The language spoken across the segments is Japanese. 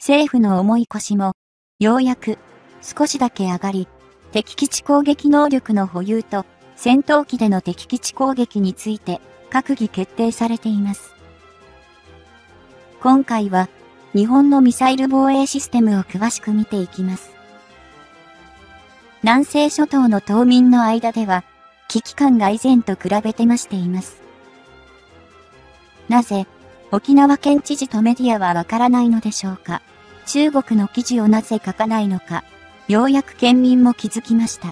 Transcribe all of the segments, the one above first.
政府の重い腰も、ようやく少しだけ上がり、敵基地攻撃能力の保有と戦闘機での敵基地攻撃について閣議決定されています。今回は日本のミサイル防衛システムを詳しく見ていきます。南西諸島の島民の間では危機感が以前と比べて増しています。なぜ沖縄県知事とメディアはわからないのでしょうか。中国の記事をなぜ書かないのか、ようやく県民も気づきました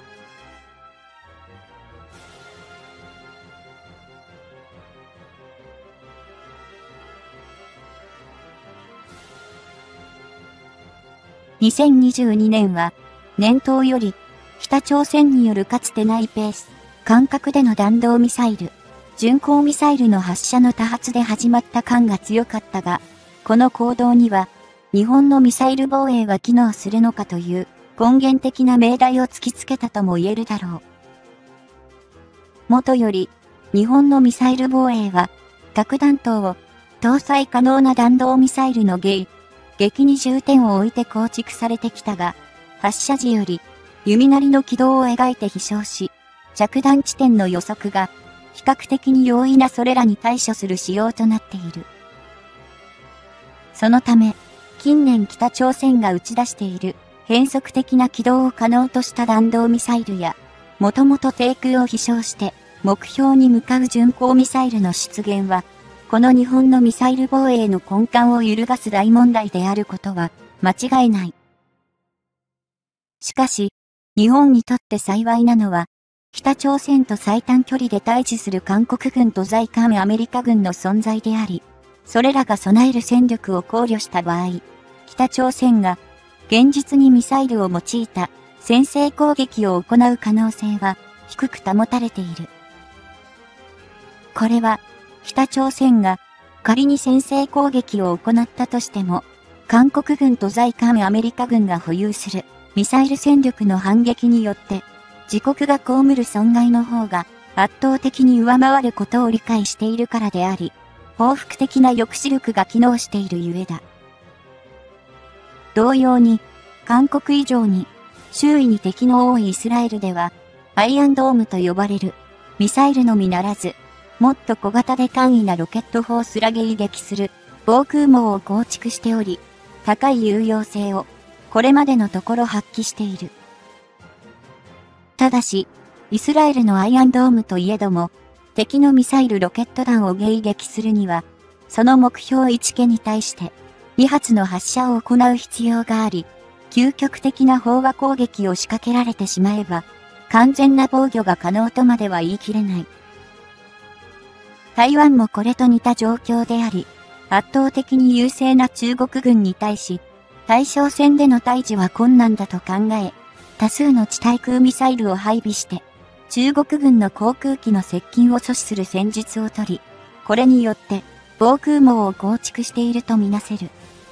。2022年は年頭より北朝鮮によるかつてないペース、間隔での弾道ミサイル、巡航ミサイルの発射の多発で始まった感が強かったが、この行動には日本のミサイル防衛は機能するのかという根源的な命題を突きつけたとも言えるだろう。もとより、日本のミサイル防衛は核弾頭を搭載可能な弾道ミサイルの迎撃に重点を置いて構築されてきたが、発射時より弓なりの軌道を描いて飛翔し、着弾地点の予測が比較的に容易なそれらに対処する仕様となっている。そのため、近年北朝鮮が打ち出している変則的な軌道を可能とした弾道ミサイルや、もともと低空を飛翔して目標に向かう巡航ミサイルの出現は、この日本のミサイル防衛の根幹を揺るがす大問題であることは間違いない。しかし、日本にとって幸いなのは、北朝鮮と最短距離で対峙する韓国軍と在韓アメリカ軍の存在であり、それらが備える戦力を考慮した場合、北朝鮮が現実にミサイルを用いた先制攻撃を行う可能性は低く保たれている。これは北朝鮮が仮に先制攻撃を行ったとしても、韓国軍と在韓アメリカ軍が保有するミサイル戦力の反撃によって自国が被る損害の方が圧倒的に上回ることを理解しているからであり、報復的な抑止力が機能しているゆえだ。同様に、韓国以上に周囲に敵の多いイスラエルでは、アイアンドームと呼ばれるミサイルのみならず、もっと小型で簡易なロケット砲すら迎撃する防空網を構築しており、高い有用性をこれまでのところ発揮している。ただし、イスラエルのアイアンドームといえども、敵のミサイルロケット弾を迎撃するには、その目標1機に対して2発の発射を行う必要があり、究極的な飽和攻撃を仕掛けられてしまえば、完全な防御が可能とまでは言い切れない。台湾もこれと似た状況であり、圧倒的に優勢な中国軍に対し、対象戦での対峙は困難だと考え、多数の地対空ミサイルを配備して、中国軍の航空機の接近を阻止する戦術を取り、これによって防空網を構築しているとみなせる。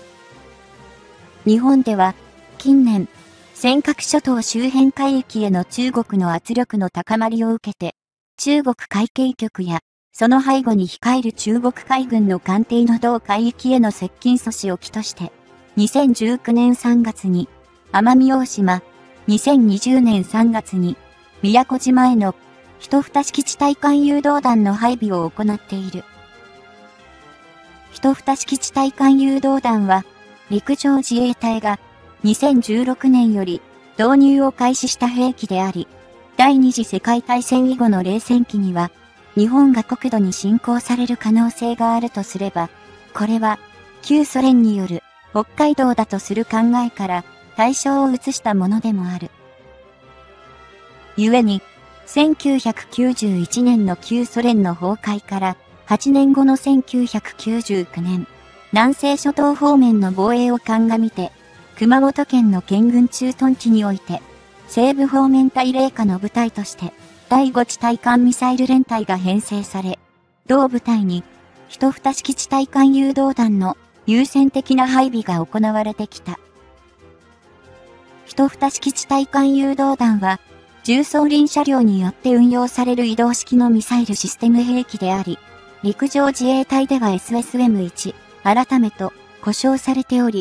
日本では近年、尖閣諸島周辺海域への中国の圧力の高まりを受けて、中国海警局やその背後に控える中国海軍の艦艇の同海域への接近阻止を機として、2019年3月に奄美大島、2020年3月に宮古島への一蓋式地対艦誘導弾の配備を行っている。一蓋式地対艦誘導弾は陸上自衛隊が2016年より導入を開始した兵器であり、第二次世界大戦以後の冷戦期には日本が国土に侵攻される可能性があるとすれば、これは旧ソ連による北海道だとする考えから対象を移したものでもある。故に、1991年の旧ソ連の崩壊から8年後の1999年、南西諸島方面の防衛を鑑みて、熊本県の県軍駐屯地において、西部方面対冷下の部隊として、第5地対艦ミサイル連隊が編成され、同部隊に、一蓋式地対艦誘導弾の優先的な配備が行われてきた。一蓋式地対艦誘導弾は、重装輪車両によって運用される移動式のミサイルシステム兵器であり、陸上自衛隊では SSM-1、改めと呼称されており、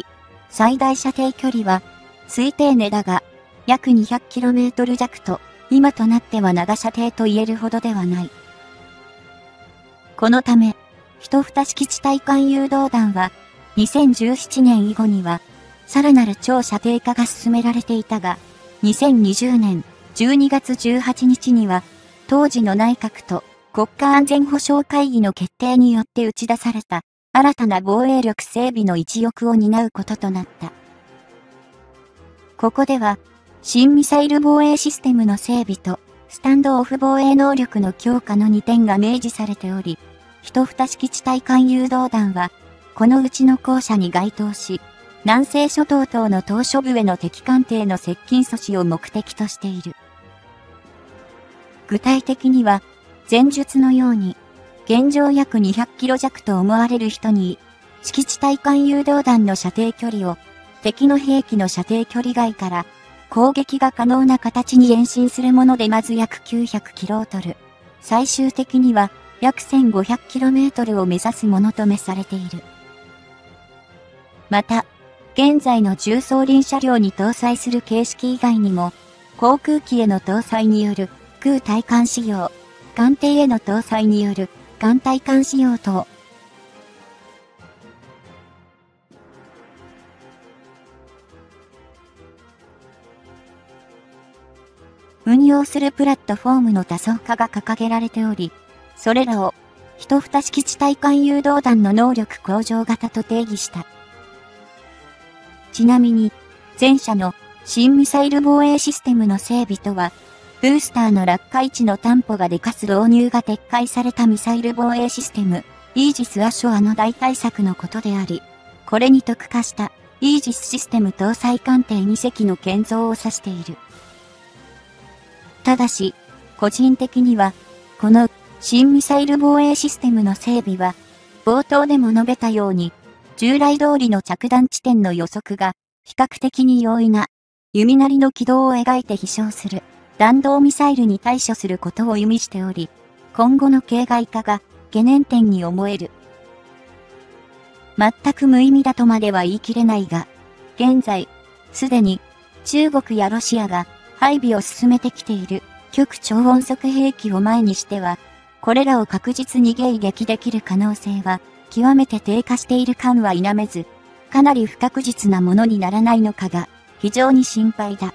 最大射程距離は、推定値だが、約 200km 弱と、今となっては長射程と言えるほどではない。このため、一蓋式地対艦誘導弾は、2017年以後には、さらなる超射程化が進められていたが、2020年12月18日には、当時の内閣と国家安全保障会議の決定によって打ち出された、新たな防衛力整備の一翼を担うこととなった。ここでは、新ミサイル防衛システムの整備と、スタンドオフ防衛能力の強化の2点が明示されており、一蓋式地対艦誘導弾は、このうちの後者に該当し、南西諸島等の島嶼部への敵艦艇の接近阻止を目的としている。具体的には、前述のように、現状約200キロ弱と思われる人に、式地対艦誘導弾の射程距離を、敵の兵器の射程距離外から、攻撃が可能な形に延伸するものでまず約900キロトル、最終的には約 1500km を目指すものとめされている。また、現在の重装輪車両に搭載する形式以外にも、航空機への搭載による空対艦仕様、艦艇への搭載による艦対艦仕様等、運用するプラットフォームの多層化が掲げられており、それらを一蓋式地対艦誘導弾の能力向上型と定義した。ちなみに、前者の新ミサイル防衛システムの整備とは、ブースターの落下位置の担保がでかす導入が撤回されたミサイル防衛システム、イージス・アショアの代替策のことであり、これに特化したイージスシステム搭載艦艇2隻の建造を指している。ただし、個人的には、この新ミサイル防衛システムの整備は、冒頭でも述べたように、従来通りの着弾地点の予測が比較的に容易な、弓なりの軌道を描いて飛翔する弾道ミサイルに対処することを意味しており、今後の形骸化が懸念点に思える。全く無意味だとまでは言い切れないが、現在、すでに中国やロシアが配備を進めてきている極超音速兵器を前にしては、これらを確実に迎撃できる可能性は極めて低下している感は否めず、かなり不確実なものにならないのかが非常に心配だ。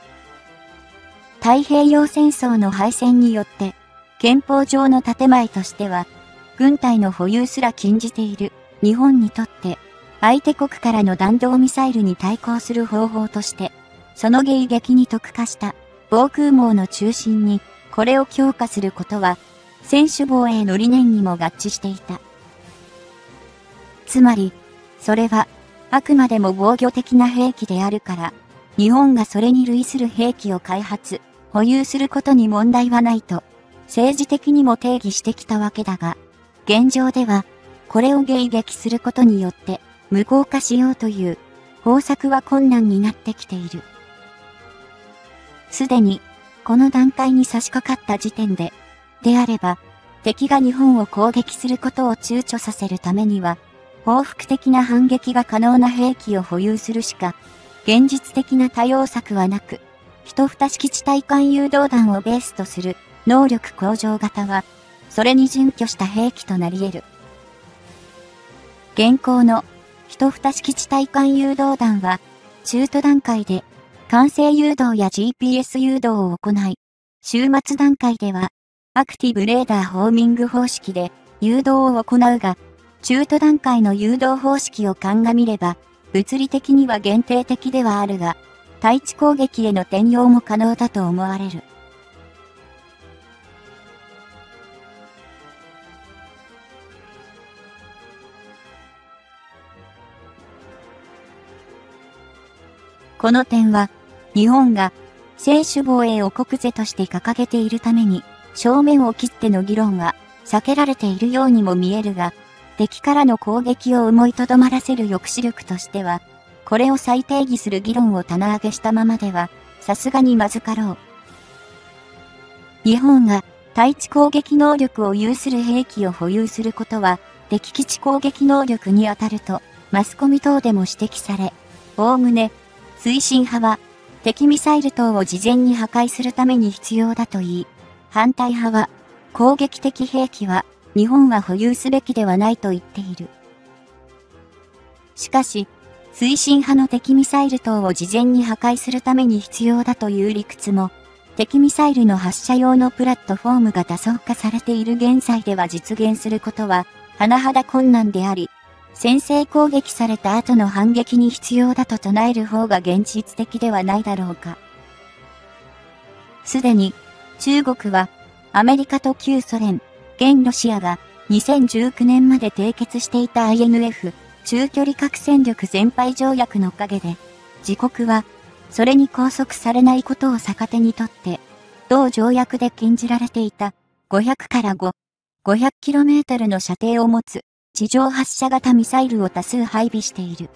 太平洋戦争の敗戦によって憲法上の建前としては軍隊の保有すら禁じている日本にとって相手国からの弾道ミサイルに対抗する方法としてその迎撃に特化した防空網の中心にこれを強化することは専守防衛の理念にも合致していた。つまり、それはあくまでも防御的な兵器であるから、日本がそれに類する兵器を開発、保有することに問題はないと政治的にも定義してきたわけだが、現状ではこれを迎撃することによって無効化しようという方策は困難になってきている。すでに、この段階に差し掛かった時点で、であれば、敵が日本を攻撃することを躊躇させるためには、報復的な反撃が可能な兵器を保有するしか、現実的な対応策はなく、一蓋式地対艦誘導弾をベースとする能力向上型は、それに準拠した兵器となり得る。現行の一蓋式地対艦誘導弾は、中途段階で、管制誘導や GPS 誘導を行い、終末段階では、アクティブレーダーホーミング方式で誘導を行うが、中途段階の誘導方式を鑑みれば、物理的には限定的ではあるが、対地攻撃への転用も可能だと思われる。この点は、日本が専守防衛を国是として掲げているために、正面を切っての議論は避けられているようにも見えるが、敵からの攻撃を思いとどまらせる抑止力としては、これを再定義する議論を棚上げしたままでは、さすがにまずかろう。日本が対地攻撃能力を有する兵器を保有することは、敵基地攻撃能力に当たると、マスコミ等でも指摘され、 おおむね、推進派は、敵ミサイル等を事前に破壊するために必要だといい、反対派は、攻撃的兵器は、日本は保有すべきではないと言っている。しかし、推進派の敵ミサイル等を事前に破壊するために必要だという理屈も、敵ミサイルの発射用のプラットフォームが多層化されている現在では実現することは、甚だ困難であり、先制攻撃された後の反撃に必要だと唱える方が現実的ではないだろうか。すでに、中国は、アメリカと旧ソ連、現ロシアが2019年まで締結していた INF、中距離核戦力全廃条約のおかげで、自国は、それに拘束されないことを逆手にとって、同条約で禁じられていた500から500km の射程を持つ地上発射型ミサイルを多数配備している。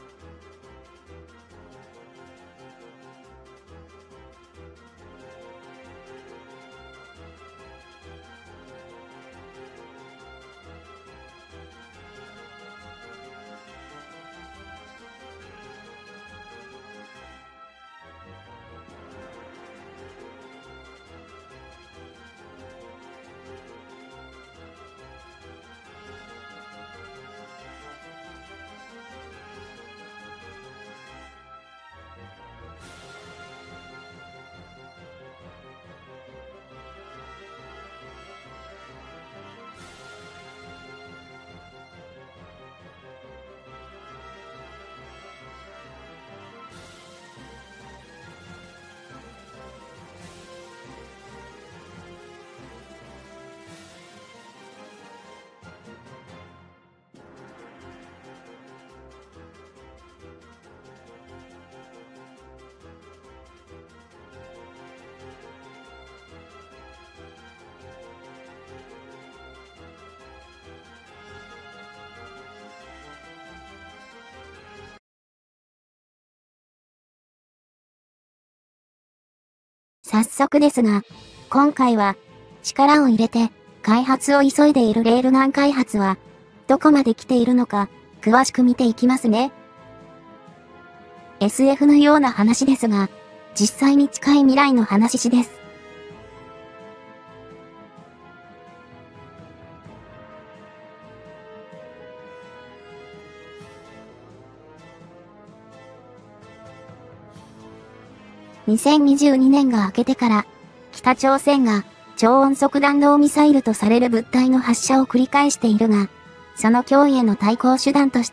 早速ですが、今回は力を入れて開発を急いでいるレールガン開発はどこまで来ているのか詳しく見ていきますね。SF のような話ですが、実際に近い未来の話です。2022年が明けてから、北朝鮮が超音速弾道ミサイルとされる物体の発射を繰り返しているが、その脅威への対抗手段として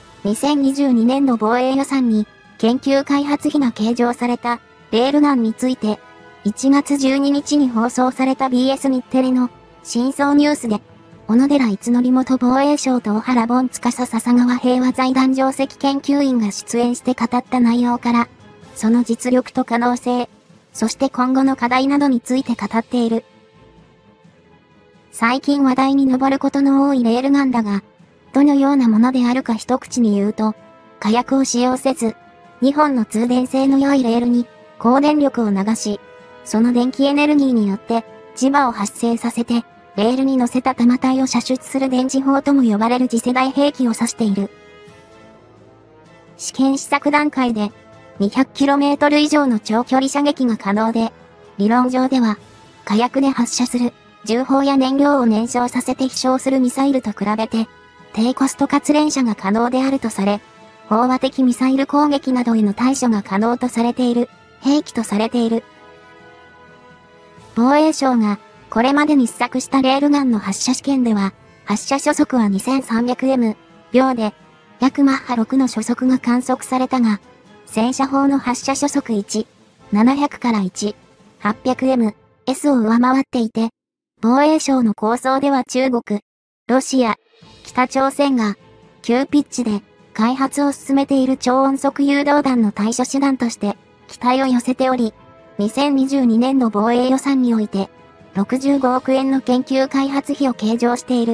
、2022年度防衛予算に研究開発費が計上されたレールガンについて、1月12日に放送された BS 日テレの深層ニュースで、小野寺逸則元防衛省と小原凡司笹川平和財団上席研究員が出演して語った内容から、その実力と可能性、そして今後の課題などについて語っている。最近話題に上ることの多いレールガンだが、どのようなものであるか一口に言うと、火薬を使用せず、2本の通電性の良いレールに高電力を流し、その電気エネルギーによって磁場を発生させて、レールに乗せた弾体を射出する電磁砲とも呼ばれる次世代兵器を指している。試験試作段階で、200km 以上の長距離射撃が可能で、理論上では、火薬で発射する、重砲や燃料を燃焼させて飛翔するミサイルと比べて、低コストかつ連射が可能であるとされ、飽和的ミサイル攻撃などへの対処が可能とされている、兵器とされている。防衛省が、これまでに試作したレールガンの発射試験では、発射初速は 2300m 秒で、約マッハ6の初速が観測されたが、戦車砲の発射初速1、700から1、800ms を上回っていて、防衛省の構想では中国、ロシア、北朝鮮が、急ピッチで開発を進めている超音速誘導弾の対処手段として期待を寄せており、2022年度防衛予算において、65億円の研究開発費を計上している。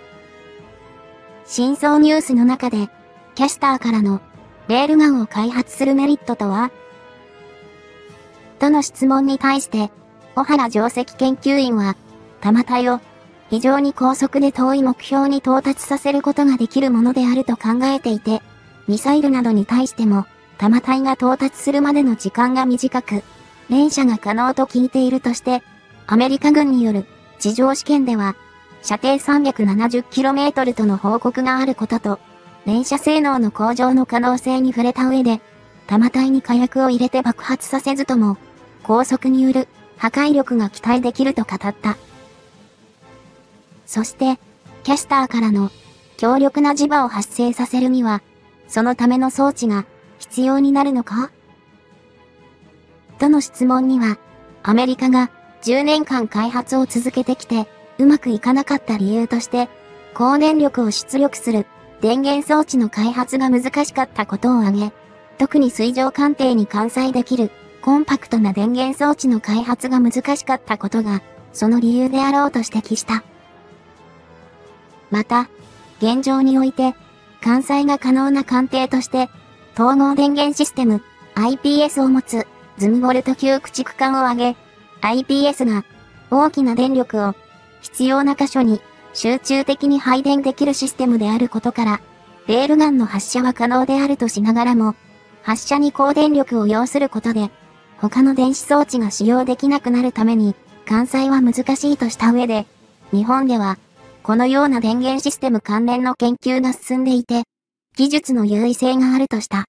深層ニュースの中で、キャスターからの、レールガンを開発するメリットとはとの質問に対して、小原上席研究員は、弾体を非常に高速で遠い目標に到達させることができるものであると考えていて、ミサイルなどに対しても、 弾体が到達するまでの時間が短く、連射が可能と聞いているとして、アメリカ軍による地上試験では、射程 370km との報告があることと、連射性能の向上の可能性に触れた上で、弾体に火薬を入れて爆発させずとも、高速による破壊力が期待できると語った。そして、キャスターからの強力な磁場を発生させるには、そのための装置が必要になるのか？との質問には、アメリカが10年間開発を続けてきて、うまくいかなかった理由として、高電力を出力する電源装置の開発が難しかったことを挙げ、特に水上艦艇に艦載できるコンパクトな電源装置の開発が難しかったことが、その理由であろうと指摘した。また、現状において、艦載が可能な艦艇として、統合電源システム IPS を持つズミボルト級駆逐艦を挙げ、IPS が大きな電力を必要な箇所に集中的に配電できるシステムであることから、レールガンの発射は可能であるとしながらも、発射に高電力を要することで、他の電子装置が使用できなくなるために、艦載は難しいとした上で、日本では、このような電源システム関連の研究が進んでいて、技術の優位性があるとした。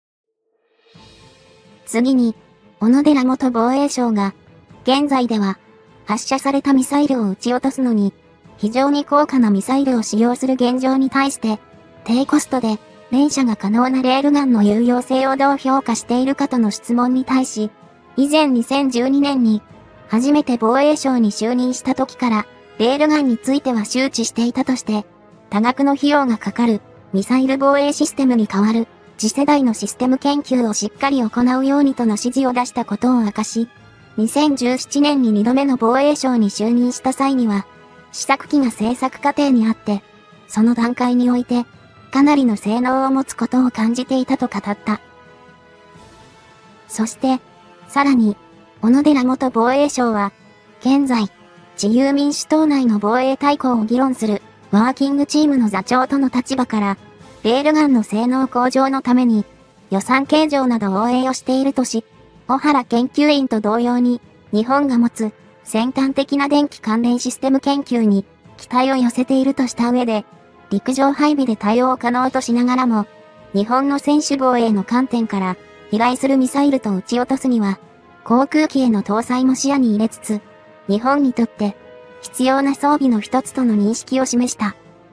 次に、小野寺元防衛相が、現在では、発射されたミサイルを撃ち落とすのに、非常に高価なミサイルを使用する現状に対して、低コストで連射が可能なレールガンの有用性をどう評価しているかとの質問に対し、以前2012年に、初めて防衛省に就任した時から、レールガンについては周知していたとして、多額の費用がかかるミサイル防衛システムに代わる次世代のシステム研究をしっかり行うようにとの指示を出したことを明かし、2017年に2度目の防衛省に就任した際には、試作機が製作過程にあって、その段階において、かなりの性能を持つことを感じていたと語った。そして、さらに、小野寺元防衛相は、現在、自由民主党内の防衛大綱を議論するワーキングチームの座長との立場から、レールガンの性能向上のために予算計上など応援をしているとし、小原研究員と同様に日本が持つ先端的な電気関連システム研究に期待を寄せているとした上で、陸上配備で対応可能としながらも、日本の専守防衛の観点から飛来するミサイルと撃ち落とすには、航空機への搭載も視野に入れつつ、日本にとって必要な装備の一つとの認識を示した。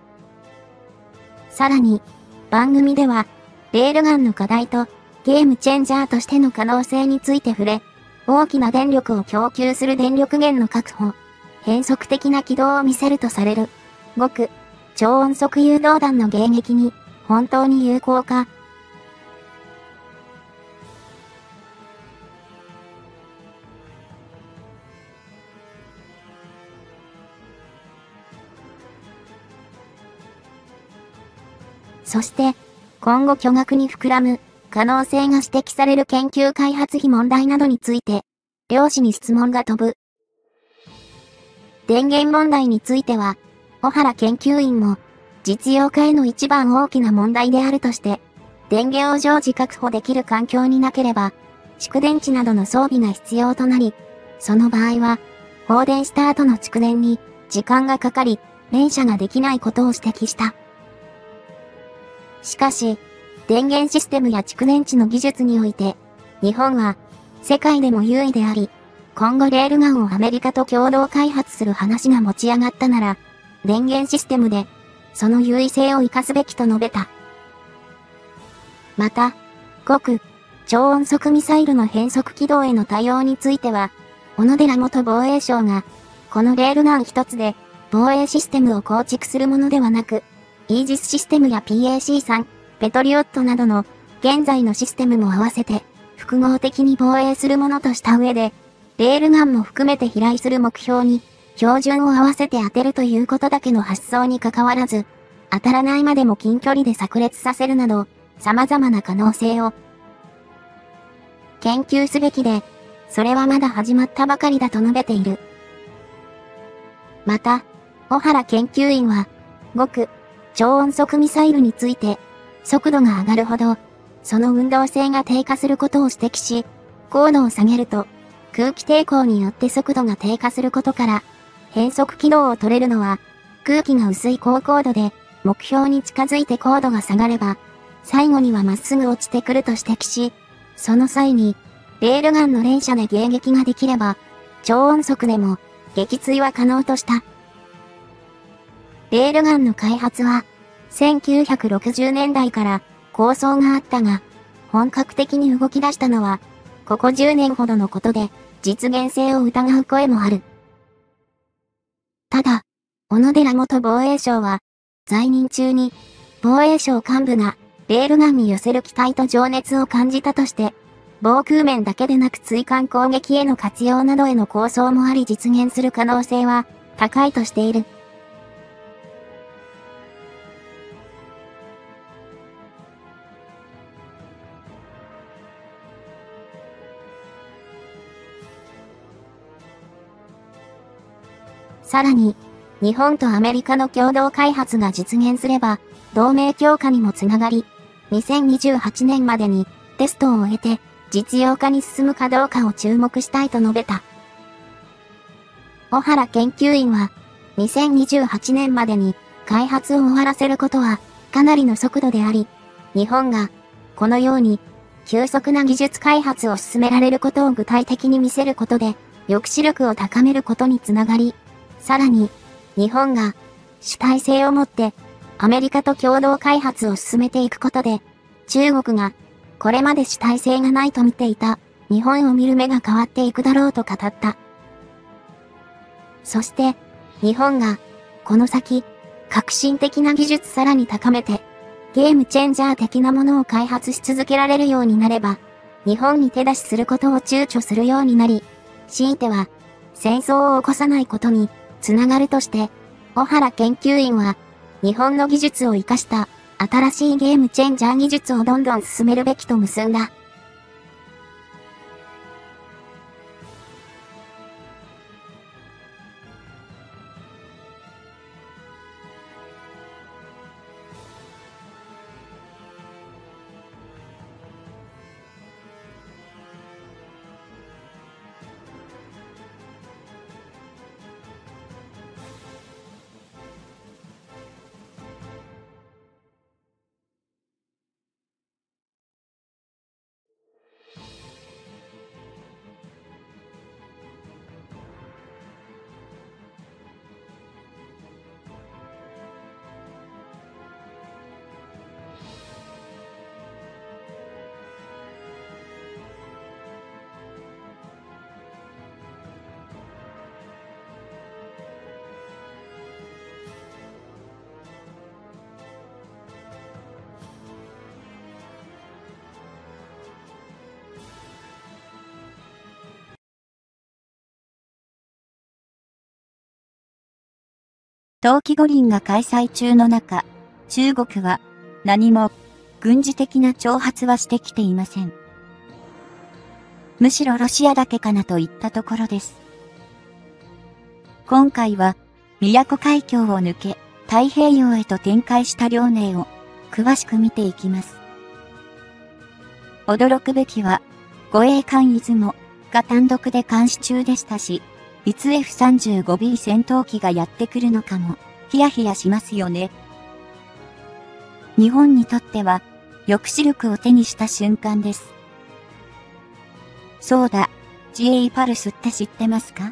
さらに、番組では、レールガンの課題とゲームチェンジャーとしての可能性について触れ、大きな電力を供給する電力源の確保、変則的な軌道を見せるとされる、極超音速誘導弾の迎撃に本当に有効か。そして、今後巨額に膨らむ可能性が指摘される研究開発費問題などについて、両氏に質問が飛ぶ。電源問題については、小原研究員も、実用化への一番大きな問題であるとして、電源を常時確保できる環境になければ、蓄電池などの装備が必要となり、その場合は、放電した後の蓄電に時間がかかり、連射ができないことを指摘した。しかし、電源システムや蓄電池の技術において、日本は世界でも優位であり、今後レールガンをアメリカと共同開発する話が持ち上がったなら、電源システムでその優位性を生かすべきと述べた。また、極超音速ミサイルの変則軌道への対応については、小野寺元防衛相が、このレールガン一つで防衛システムを構築するものではなく、イージスシステムや PAC3、ペトリオットなどの現在のシステムも合わせて複合的に防衛するものとした上で、レールガンも含めて飛来する目標に標準を合わせて当てるということだけの発想に関わらず、当たらないまでも近距離で炸裂させるなど、様々な可能性を研究すべきで、それはまだ始まったばかりだと述べている。また、小原研究員は、極超音速ミサイルについて、速度が上がるほど、 その運動性が低下することを指摘し、高度を下げると、空気抵抗によって速度が低下することから、変速軌道を取れるのは、空気が薄い高高度で、目標に近づいて高度が下がれば、最後にはまっすぐ落ちてくると指摘し、その際に、レールガンの連射で迎撃ができれば、超音速でも、撃墜は可能とした。レールガンの開発は、1960年代から構想があったが、本格的に動き出したのは、ここ10年ほどのことで、実現性を疑う声もある。ただ、小野寺元防衛相は、在任中に、防衛省幹部が、レールガンに寄せる期待と情熱を感じたとして、防空面だけでなく追艦攻撃への活用などへの構想もあり実現する可能性は高いとしている。さらに、日本とアメリカの共同開発が実現すれば、同盟強化にもつながり、2028年までにテストを終えて実用化に進むかどうかを注目したいと述べた。小原研究員は、2028年までに開発を終わらせることはかなりの速度であり、日本がこのように急速な技術開発を進められることを具体的に見せることで抑止力を高めることにつながり、さらに日本が主体性を持ってアメリカと共同開発を進めていくことで、中国がこれまで主体性がないと見ていた日本を見る目が変わっていくだろうと語った。そして、日本がこの先、革新的な技術さらに高めて、ゲームチェンジャー的なものを開発し続けられるようになれば、日本に手出しすることを躊躇するようになり、強いては戦争を起こさないことにつながるとして、小原研究員は、日本の技術を活かした新しいゲームチェンジャー技術をどんどん進めるべきと結んだ。 冬季五輪が開催中の中、中国は何も軍事的な挑発はしてきていません。むしろロシアだけかなといったところです。今回は宮古海峡を抜け太平洋へと展開した遼寧を詳しく見ていきます。驚くべきは護衛艦出雲が単独で監視中でしたし、いつ F-35B 戦闘機がやってくるのかも、ヒヤヒヤしますよね。日本にとっては、抑止力を手にした瞬間です。そうだ、GA パルスって知ってますか？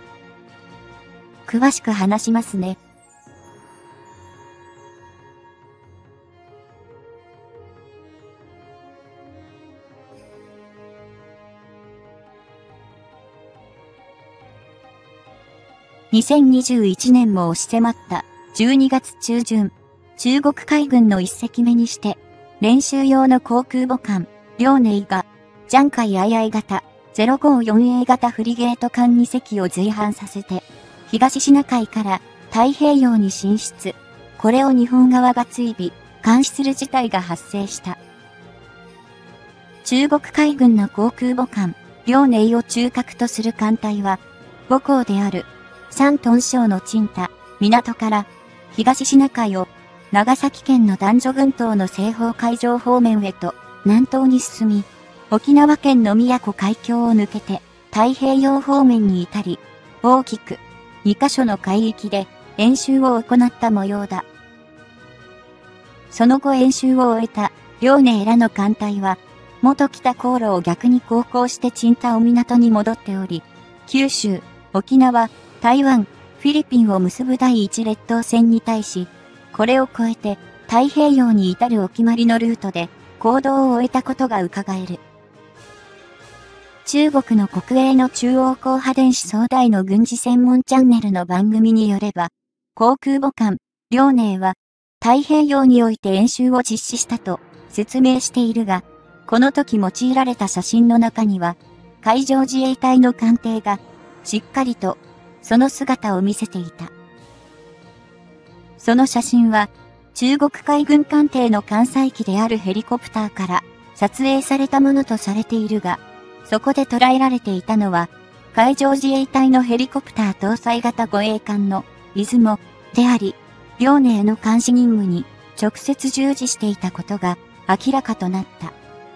詳しく話しますね。2021年も押し迫った12月中旬、中国海軍の一隻目にして、練習用の航空母艦、遼寧が、ジャンカイII型、054A 型フリゲート艦2隻を随伴させて、東シナ海から太平洋に進出。これを日本側が追尾、監視する事態が発生した。中国海軍の航空母艦、遼寧を中核とする艦隊は、母港である、山東省の青島、港から、東シナ海を、長崎県の男女群島の西方海上方面へと、 南東に進み、沖縄県の宮古海峡を抜けて太平洋方面に至り、大きく2カ所の海域で演習を行った模様だ。その後演習を終えた遼寧らの艦隊は、元北航路を逆に航行して青島港に戻っており、九州、沖縄、台湾、フィリピンを結ぶ第一列島線に対し、これを越えて太平洋に至るお決まりのルートで行動を終えたことが伺える。中国の国営の中央光波電子総代の軍事専門チャンネルの番組によれば、航空母艦、遼寧は太平洋において演習を実施したと説明しているが、この時用いられた写真の中には、海上自衛隊の艦艇がしっかりとその姿を見せていた。その写真は中国海軍艦艇の艦載機であるヘリコプターから撮影されたものとされているが、そこで捉えられていたのは海上自衛隊のヘリコプター搭載型護衛艦の出雲であり、遼寧の監視任務に直接従事していたことが明らかとなった。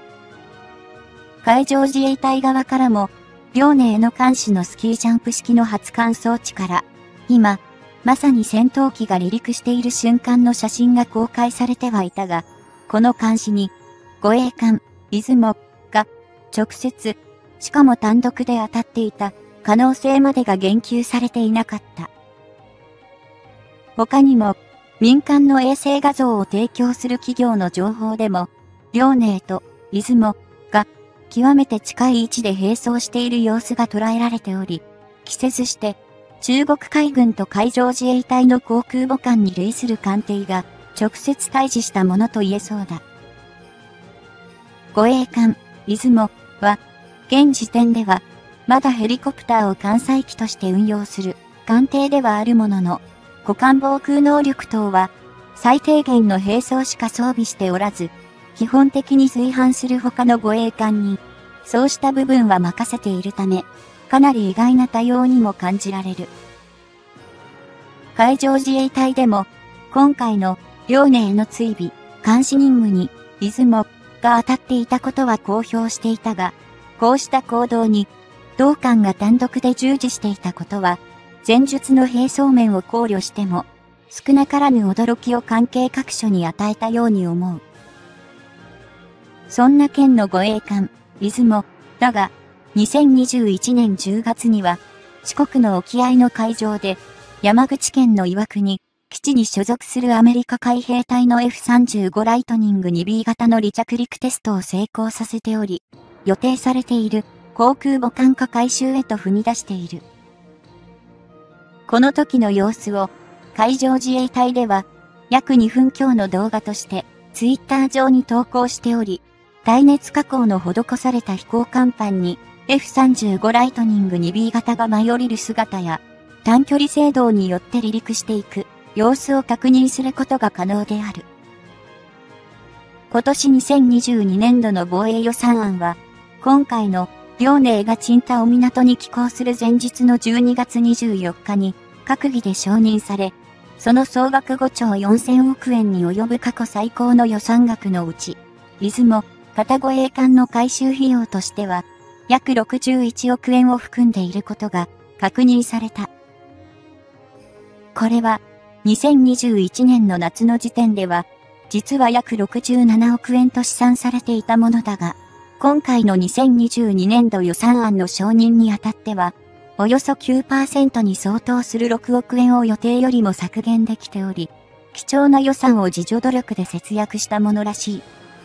海上自衛隊側からも、遼寧の艦首のスキージャンプ式の発艦装置から、今、まさに戦闘機が離陸している瞬間の写真が公開されてはいたが、この監視に、護衛艦、出雲が、直接、しかも単独で当たっていた可能性までが言及されていなかった。他にも、民間の衛星画像を提供する企業の情報でも、遼寧と出雲が極めて近い位置で並走している様子が捉えられており、季節して中国海軍と海上自衛隊の航空母艦に類する艦艇が直接対峙したものと言えそうだ。護衛艦、出雲は、現時点では、まだヘリコプターを艦載機として運用する艦艇ではあるものの、互艦防空能力等は最低限の兵装しか装備しておらず、基本的に随伴する他の護衛艦に、そうした部分は任せているため、かなり意外な対応にも感じられる。海上自衛隊でも、今回の遼寧の追尾、監視任務に、出雲が当たっていたことは公表していたが、こうした行動に、同艦が単独で従事していたことは、前述の兵装面を考慮しても、少なからぬ驚きを関係各所に与えたように思う。そんな県の護衛艦、出雲だが、2021年10月には、四国の沖合の海上で、山口県の岩国基地に所属するアメリカ海兵隊の F-35 ライトニング 2B 型の離着陸テストを成功させており、予定されている航空母艦化改修へと踏み出している。この時の様子を、海上自衛隊では、約2分強の動画として、ツイッター上に投稿しており、耐熱加工の施された飛行甲板に、F-35 ライトニング 2B 型が舞い降りる姿や、短距離制動によって離陸していく様子を確認することが可能である。今年2022年度の防衛予算案は、今回の遼寧が青島港に寄港する前日の12月24日に閣議で承認され、その総額5兆4000億円に及ぶ過去最高の予算額のうち、出雲型護衛艦の改修費用としては、約61億円を含んでいることが確認された。これは、2021年の夏の時点では、実は約67億円と試算されていたものだが、今回の2022年度予算案の承認にあたっては、およそ 9% に相当する6億円を予定よりも削減できており、貴重な予算を自助努力で節約したものらしい。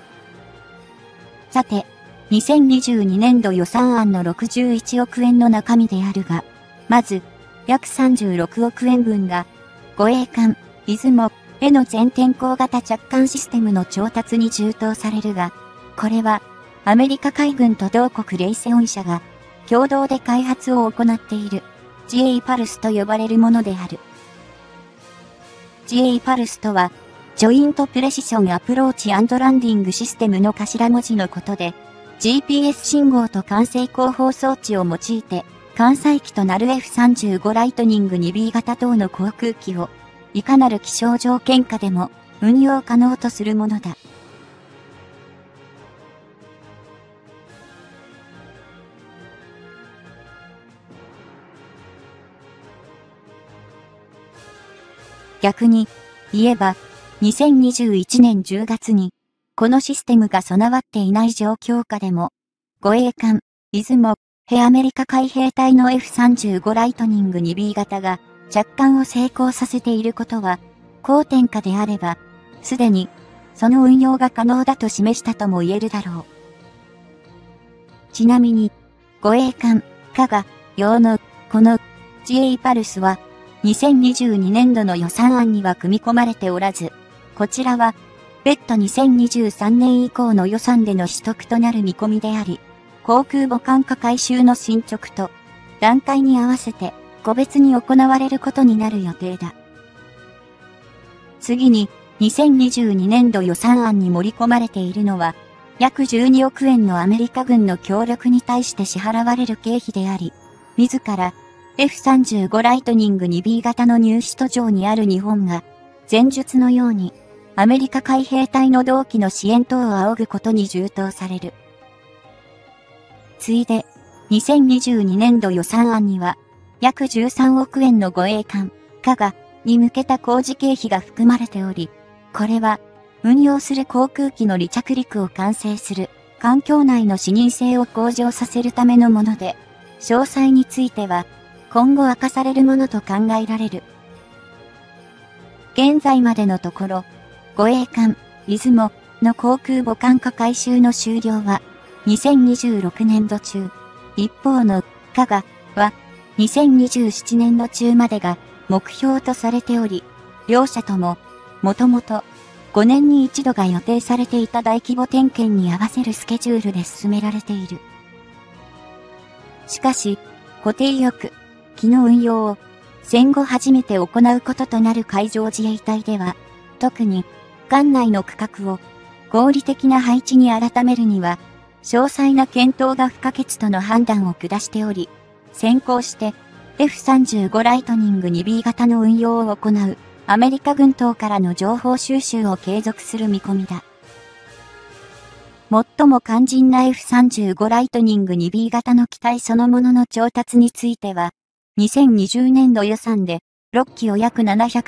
さて、2022年度予算案の61億円の中身であるが、まず、約36億円分が、護衛艦、出雲への全天候型着艦システムの調達に充当されるが、これは、アメリカ海軍と同国レイセオン社が、共同で開発を行っている、GA パルスと呼ばれるものである。GA パルスとは、ジョイントプレシションアプローチ&ランディングシステムの頭文字のことで、GPS 信号と管制広報装置を用いて、艦載機となる F-35 ライトニング 2B 型等の航空機を、いかなる気象条件下でも運用可能とするものだ。 逆に言えば、2021年10月に、このシステムが備わっていない状況下でも、護衛艦、出雲、アメリカ海兵隊の F35 ライトニング 2B 型が着艦を成功させていることは、好転下であれば、すでに、その運用が可能だと示したとも言えるだろう。ちなみに、護衛艦、加賀、用の、この、GA パルスは、2022年度の予算案には組み込まれておらず、こちらは、別途2023年以降の予算での取得となる見込みであり、航空母艦化改修の進捗と、段階に合わせて、個別に行われることになる予定だ。次に、2022年度予算案に盛り込まれているのは、約12億円のアメリカ軍の協力に対して支払われる経費であり、自ら、F35 ライトニング 2B 型の入手途上にある日本が、前述のように、アメリカ海兵隊の同期の支援等を仰ぐことに充当される。ついで、2022年度予算案には、約13億円の護衛艦、加賀に向けた工事経費が含まれており、これは、運用する航空機の離着陸を完成する、環境内の視認性を向上させるためのもので、詳細については、今後明かされるものと考えられる。現在までのところ、護衛艦、出雲の航空母艦化改修の終了は、2026年度中。一方の、加賀は、2027年度中までが目標とされており、両社とも、もともと、5年に一度が予定されていた大規模点検に合わせるスケジュールで進められている。しかし、固定翼、機の運用を、戦後初めて行うこととなる海上自衛隊では、特に、艦内の区画を、合理的な配置に改めるには、詳細な検討が不可欠との判断を下しており、先行して、F35 ライトニング 2B 型の運用を行う、アメリカ軍等からの情報収集を継続する見込みだ。最も肝心な F35 ライトニング 2B 型の機体そのものの調達については、2020年度予算で、6機を約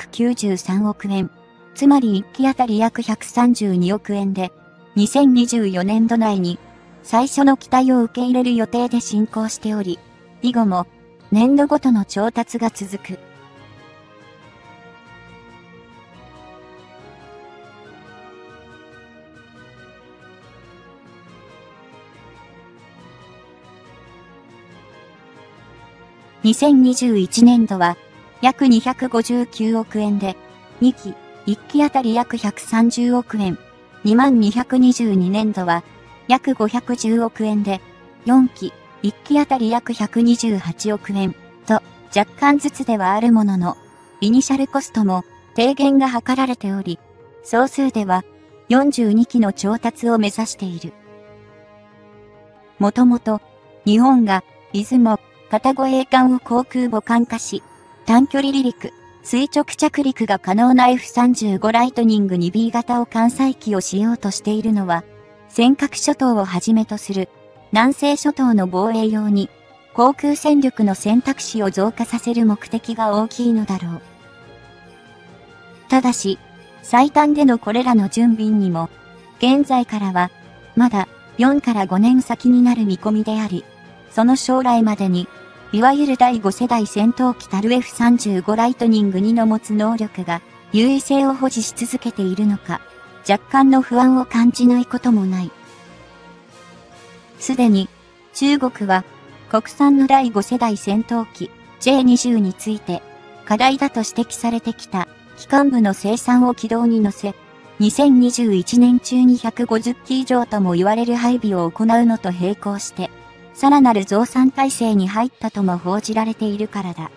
793億円、つまり1機あたり約132億円で、2024年度内に、最初の機体を受け入れる予定で進行しており、以後も、年度ごとの調達が続く。2021年度は、約259億円で、2機、1機あたり約130億円、2222年度は、約510億円で、4機、1機あたり約128億円、と、若干ずつではあるものの、イニシャルコストも、低減が図られており、総数では、42機の調達を目指している。もともと、日本が、出雲、片護衛艦を航空母艦化し、短距離離陸、垂直着陸が可能な F35 ライトニング 2B 型を艦載機をしようとしているのは、尖閣諸島をはじめとする南西諸島の防衛用に航空戦力の選択肢を増加させる目的が大きいのだろう。ただし、最短でのこれらの準備にも、現在からはまだ4から5年先になる見込みであり、その将来までに、いわゆる第5世代戦闘機たる F35 ライトニング2の持つ能力が優位性を保持し続けているのか、若干の不安を感じないこともない。すでに中国は国産の第5世代戦闘機 J20 について課題だと指摘されてきた機関部の生産を軌道に乗せ、2021年中に150機以上とも言われる配備を行うのと並行して、さらなる増産体制に入ったとも報じられているからだ。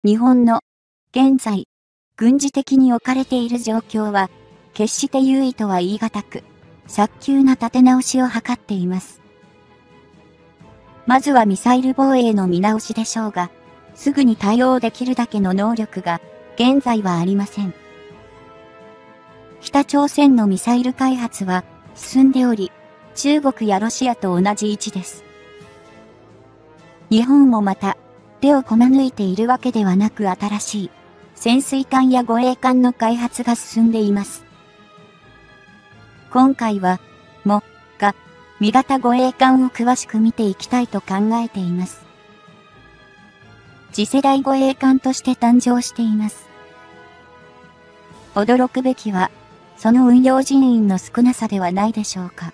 日本の現在、軍事的に置かれている状況は、決して優位とは言い難く、早急な立て直しを図っています。まずはミサイル防衛の見直しでしょうが、すぐに対応できるだけの能力が現在はありません。北朝鮮のミサイル開発は進んでおり、中国やロシアと同じ位置です。日本もまた手をこま抜いているわけではなく新しい潜水艦や護衛艦の開発が進んでいます。今回は、2型護衛艦を詳しく見ていきたいと考えています。次世代護衛艦として誕生しています。驚くべきは、その運用人員の少なさではないでしょうか。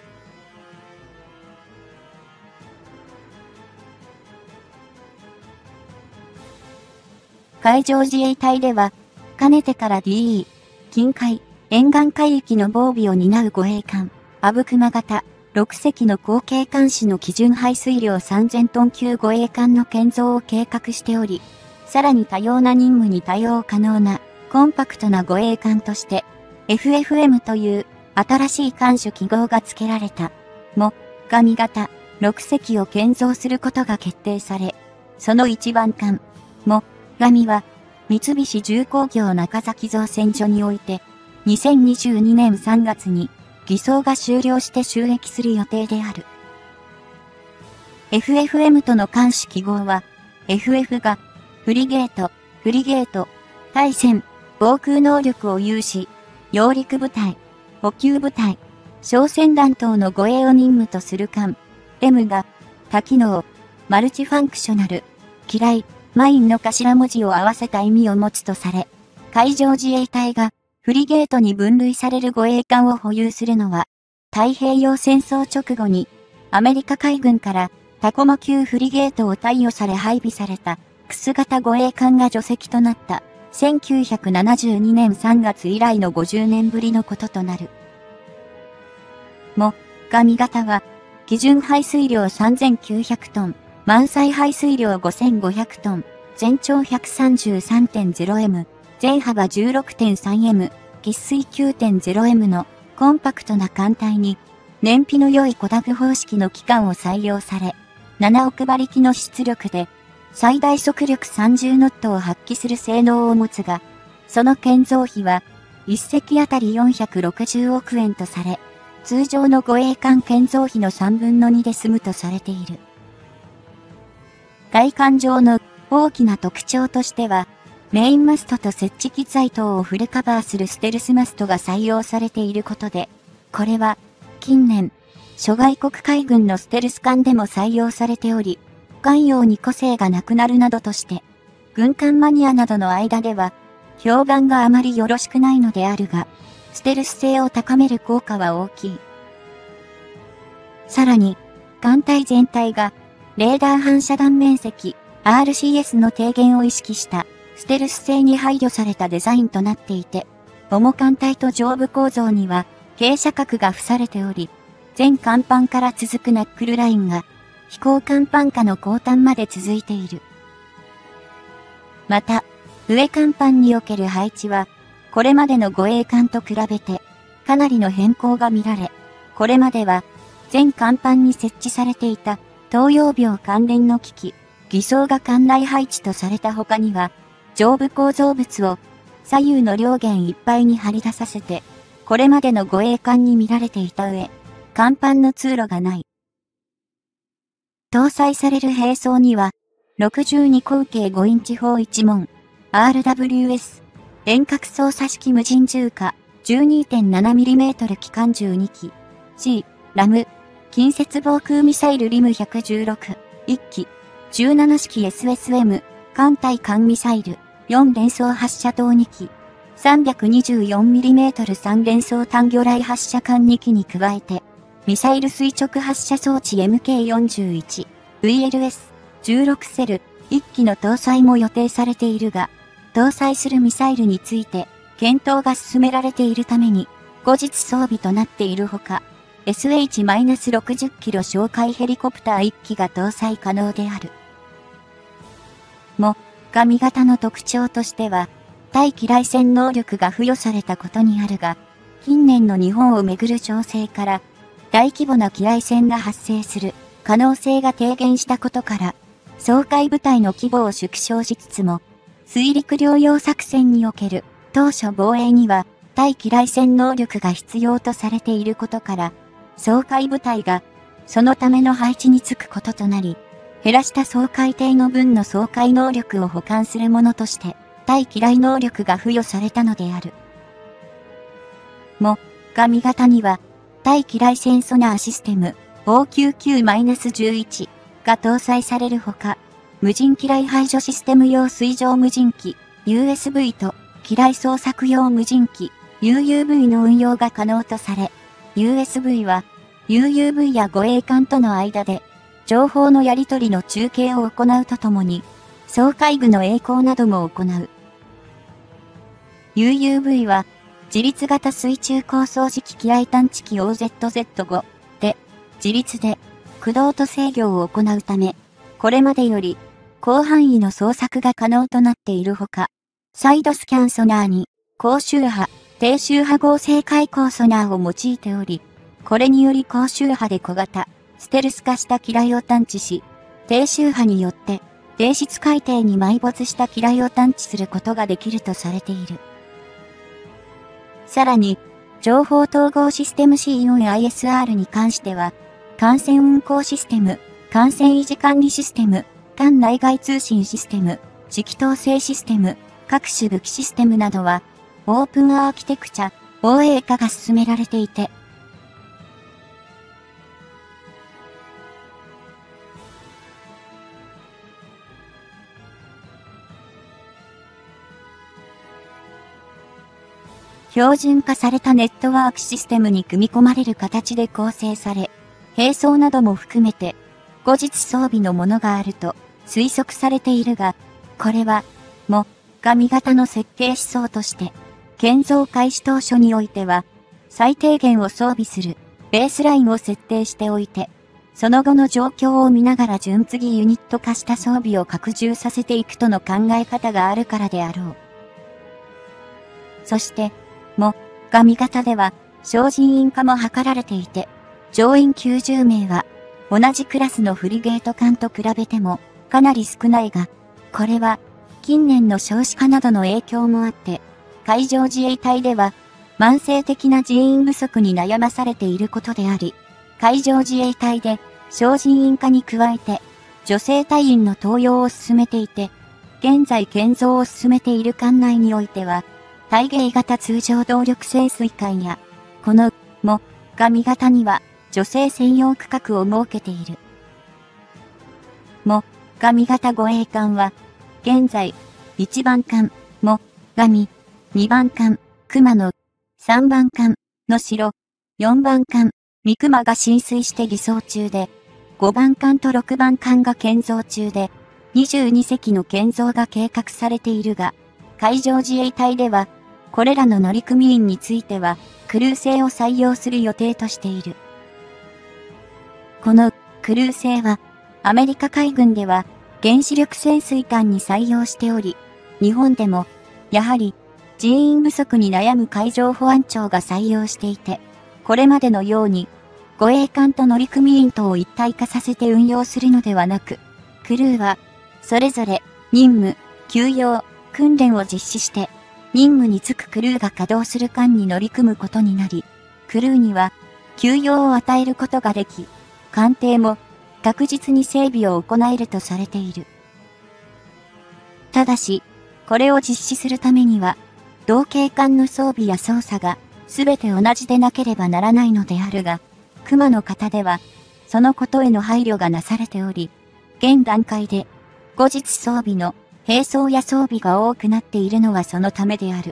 海上自衛隊では、かねてから DE、近海、沿岸海域の防備を担う護衛艦、阿武隈型、6隻の後継艦種の基準排水量3000トン級護衛艦の建造を計画しており、さらに多様な任務に対応可能なコンパクトな護衛艦として、FFM という新しい艦種記号が付けられた、上型、6隻を建造することが決定され、その一番艦、上は、三菱重工業中崎造船所において、2022年3月に偽装が終了して就役する予定である。FFM との艦種記号は、FF が、フリゲート、対戦、防空能力を有し、揚陸部隊、補給部隊、小船団等の護衛を任務とする艦、M が、多機能、マルチファンクショナル、機雷、マインの頭文字を合わせた意味を持つとされ、海上自衛隊がフリゲートに分類される護衛艦を保有するのは、太平洋戦争直後にアメリカ海軍からタコマ級フリゲートを貸与され配備されたクス型護衛艦が除籍となった1972年3月以来の50年ぶりのこととなる。上型は基準排水量3900トン、満載排水量5500トン、全長 133.0m、全幅 16.3m、喫水 9.0m のコンパクトな艦隊に、燃費の良いコダグ方式の機関を採用され、7億馬力の出力で、最大速力30ノットを発揮する性能を持つが、その建造費は、1隻あたり460億円とされ、通常の護衛艦建造費の3分の2で済むとされている。外観上の大きな特徴としては、メインマストと設置機材等をフルカバーするステルスマストが採用されていることで、これは近年、諸外国海軍のステルス艦でも採用されており、艦用に個性がなくなるなどとして、軍艦マニアなどの間では、評判があまりよろしくないのであるが、ステルス性を高める効果は大きい。さらに、艦隊全体が、レーダー反射断面積 RCS の低減を意識したステルス性に配慮されたデザインとなっていて、主艦体と上部構造には傾斜角が付されており、全甲板から続くナックルラインが飛行甲板下の後端まで続いている。また、上甲板における配置は、これまでの護衛艦と比べてかなりの変更が見られ、これまでは全甲板に設置されていた投用病関連の機器、偽装が艦内配置とされた他には、上部構造物を左右の両舷いっぱいに張り出させて、これまでの護衛艦に見られていた上、甲板の通路がない。搭載される兵装には、62口径5インチ砲1門、RWS、遠隔操作式無人重火、12.7mm 機関銃2機、C、ラム、近接防空ミサイルリム116、1機、17式 SSM、艦対艦ミサイル、4連装発射塔2機、324mm 3連装単魚雷発射管2機に加えて、ミサイル垂直発射装置 MK41、VLS、16セル、1機の搭載も予定されているが、搭載するミサイルについて、検討が進められているために、後日装備となっているほか、SH-60 キロ哨戒ヘリコプター1機が搭載可能である。 神型の特徴としては、対機雷戦能力が付与されたことにあるが、近年の日本をめぐる情勢から、大規模な機雷戦が発生する可能性が低減したことから、掃海部隊の規模を縮小しつつも、水陸両用作戦における当初防衛には対機雷戦能力が必要とされていることから、掃海部隊がそのための配置につくこととなり、減らした掃海艇の分の掃海能力を補完するものとして、対機雷能力が付与されたのである。神型には、対機雷戦ソナーシステム OQQ-11 が搭載されるほか、無人機雷排除システム用水上無人機 USV と機雷捜索用無人機 UUV の運用が可能とされ、USV は UUV や護衛艦との間で情報のやり取りの中継を行うとともに、掃海部の曳航なども行う。UUV は自立型水中高層式機雷探知機 OZZ5 で自立で駆動と制御を行うため、これまでより広範囲の捜索が可能となっているほか、サイドスキャンソナーに高周波、低周波合成開口ソナーを用いており、これにより高周波で小型、ステルス化した機雷を探知し、低周波によって低質海底に埋没した機雷を探知することができるとされている。さらに、情報統合システム C4ISR に関しては、艦船運航システム、艦船維持管理システム、艦内外通信システム、指揮統制システム、各種武器システムなどは、オープンアーキテクチャ、OA 化が進められていて、標準化されたネットワークシステムに組み込まれる形で構成され、並走なども含めて、後日装備のものがあると推測されているが、これは、神型の設計思想として、建造開始当初においては、最低限を装備するベースラインを設定しておいて、その後の状況を見ながら順次ユニット化した装備を拡充させていくとの考え方があるからであろう。そして、神型では、小人員化も図られていて、乗員90名は、同じクラスのフリゲート艦と比べても、かなり少ないが、これは、近年の少子化などの影響もあって、海上自衛隊では、慢性的な人員不足に悩まされていることであり、海上自衛隊で、小人員化に加えて、女性隊員の登用を進めていて、現在建造を進めている艦内においては、対迎型通常動力潜水艦や、この、神型には、女性専用区画を設けている。神型護衛艦は、現在、1番艦、神、2番艦、熊野、3番艦、能代、4番艦、三熊が進水して偽装中で、5番艦と6番艦が建造中で、22隻の建造が計画されているが、海上自衛隊では、これらの乗組員については、クルー制を採用する予定としている。このクルー制は、アメリカ海軍では原子力潜水艦に採用しており、日本でも、やはり人員不足に悩む海上保安庁が採用していて、これまでのように、護衛艦と乗組員とを一体化させて運用するのではなく、クルーは、それぞれ任務、給養、訓練を実施して、任務に就くクルーが稼働する艦に乗り組むことになり、クルーには給養を与えることができ、艦艇も確実に整備を行えるとされている。ただし、これを実施するためには、同型艦の装備や操作がすべて同じでなければならないのであるが、熊の型では、そのことへの配慮がなされており、現段階で後日装備の並走や装備が多くなっているのはそのためである。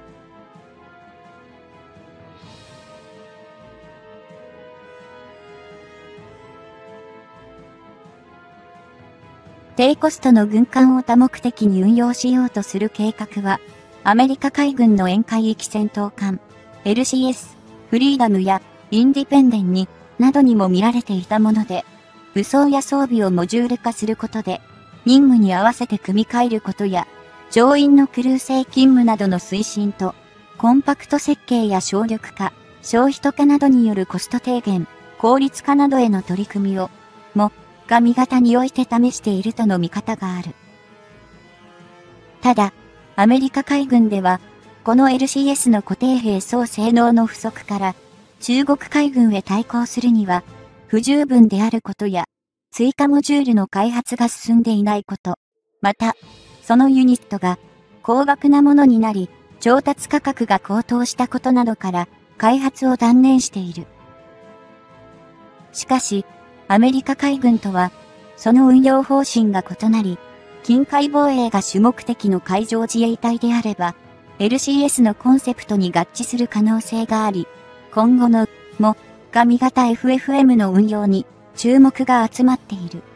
低コストの軍艦を多目的に運用しようとする計画は、アメリカ海軍の沿海域戦闘艦、LCS、フリーダムやインディペンデンに、などにも見られていたもので、武装や装備をモジュール化することで、任務に合わせて組み替えることや、 乗員のクルー制勤務などの推進と、コンパクト設計や省力化、消費と化などによるコスト低減、効率化などへの取り組みを、髪型において試しているとの見方がある。ただ、アメリカ海軍では、この LCS の固定兵装性能の不足から、中国海軍へ対抗するには、不十分であることや、追加モジュールの開発が進んでいないこと、また、そのユニットが、高額なものになり、調達価格が高騰したことなどから、開発を断念している。しかし、アメリカ海軍とは、その運用方針が異なり、近海防衛が主目的の海上自衛隊であれば、LCS のコンセプトに合致する可能性があり、今後の、髪型 FFM の運用に注目が集まっている。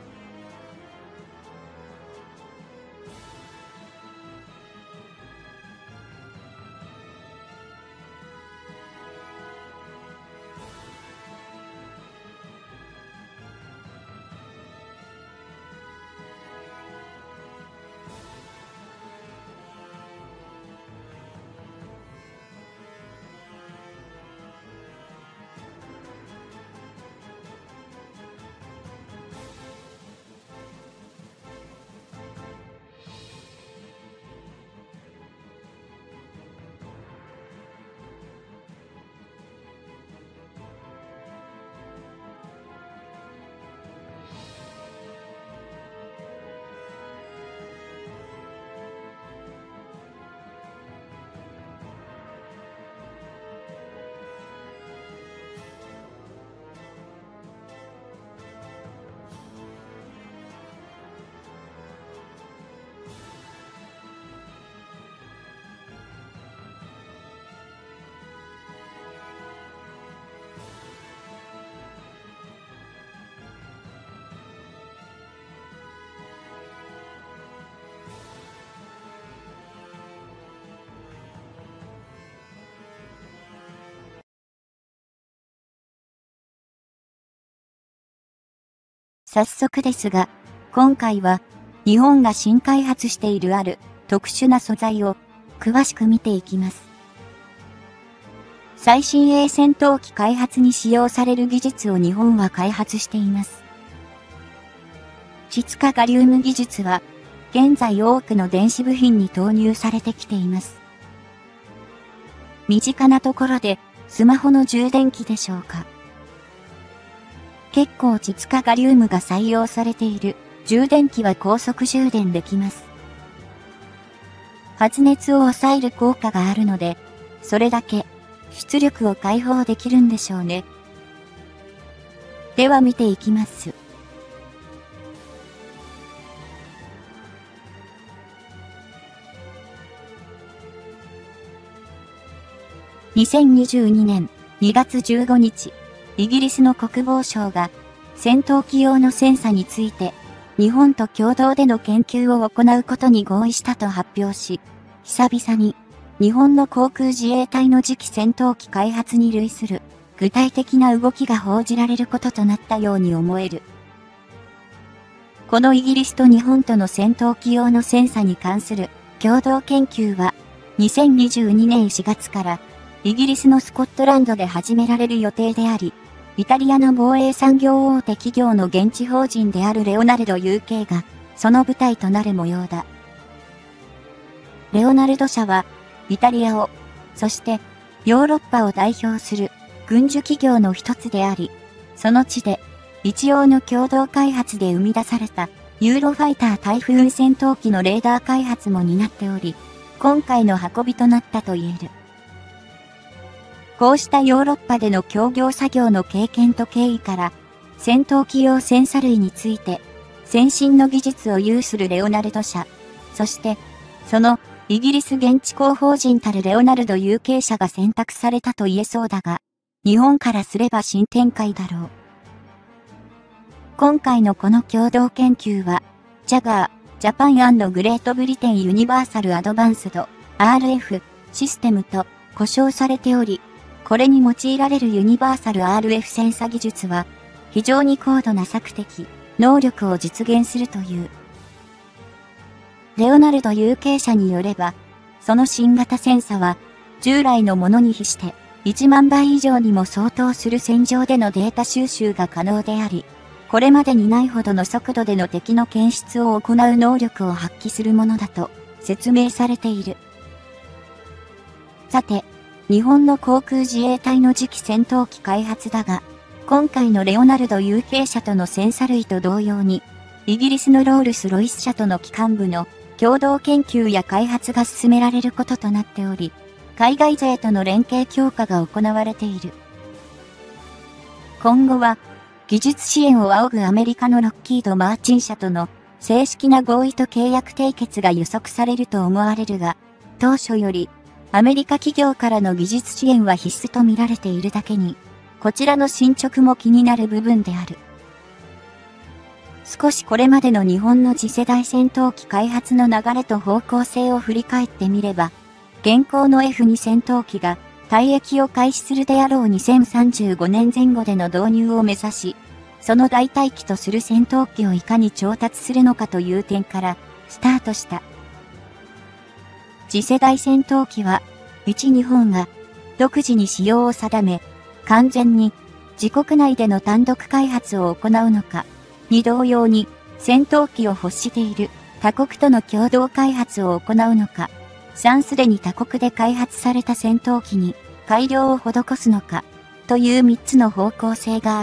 早速ですが、今回は日本が新開発しているある特殊な素材を詳しく見ていきます。最新鋭戦闘機開発に使用される技術を日本は開発しています。質化ガリウム技術は現在多くの電子部品に投入されてきています。身近なところでスマホの充電器でしょうか。結構質化ガリウムが採用されている充電器は高速充電できます。発熱を抑える効果があるので、それだけ出力を解放できるんでしょうね。では見ていきます。2022年2月15日、イギリスの国防省が戦闘機用のセンサについて日本と共同での研究を行うことに合意したと発表し、久々に日本の航空自衛隊の次期戦闘機開発に類する具体的な動きが報じられることとなったように思える。このイギリスと日本との戦闘機用のセンサに関する共同研究は2022年4月からイギリスのスコットランドで始められる予定であり、イタリアの防衛産業大手企業の現地法人であるレオナルド UK がその舞台となる模様だ。レオナルド社はイタリアを、そしてヨーロッパを代表する軍需企業の一つであり、その地で一応の共同開発で生み出されたユーロファイター対空戦闘機のレーダー開発も担っており、今回の運びとなったと言える。こうしたヨーロッパでの協業作業の経験と経緯から、戦闘機用戦車類について、先進の技術を有するレオナルド社、そして、そのイギリス現地広報人たるレオナルド UK 社が選択されたと言えそうだが、日本からすれば新展開だろう。今回のこの共同研究は、ジャガー、ジャパン&グレートブリテンユニバーサルアドバンスド RF システムと呼称されており、これに用いられるユニバーサル RF センサ技術は、非常に高度な索敵、能力を実現するという。 レオナルド有形社によれば、その新型戦車は、従来のものに比して、1万倍以上にも相当する戦場でのデータ収集が可能であり、これまでにないほどの速度での敵の検出を行う能力を発揮するものだと説明されている。さて、日本の航空自衛隊の次期戦闘機開発だが、今回のレオナルド有形社との戦車類と同様に、イギリスのロールス・ロイス社との機関部の共同研究や開発が進められることとなっており、海外勢との連携強化が行われている。今後は、技術支援を仰ぐアメリカのロッキード・マーチン社との正式な合意と契約締結が予測されると思われるが、当初よりアメリカ企業からの技術支援は必須と見られているだけに、こちらの進捗も気になる部分である。少しこれまでの日本の次世代戦闘機開発の流れと方向性を振り返ってみれば、現行の F2 戦闘機が退役を開始するであろう2035年前後での導入を目指し、その代替機とする戦闘機をいかに調達するのかという点からスタートした。次世代戦闘機は、1日本が独自に仕様を定め、完全に自国内での単独開発を行うのか、2同様に戦闘機を欲している他国との共同開発を行うのか、3すでに他国で開発された戦闘機に改良を施すのか、という3つの方向性があった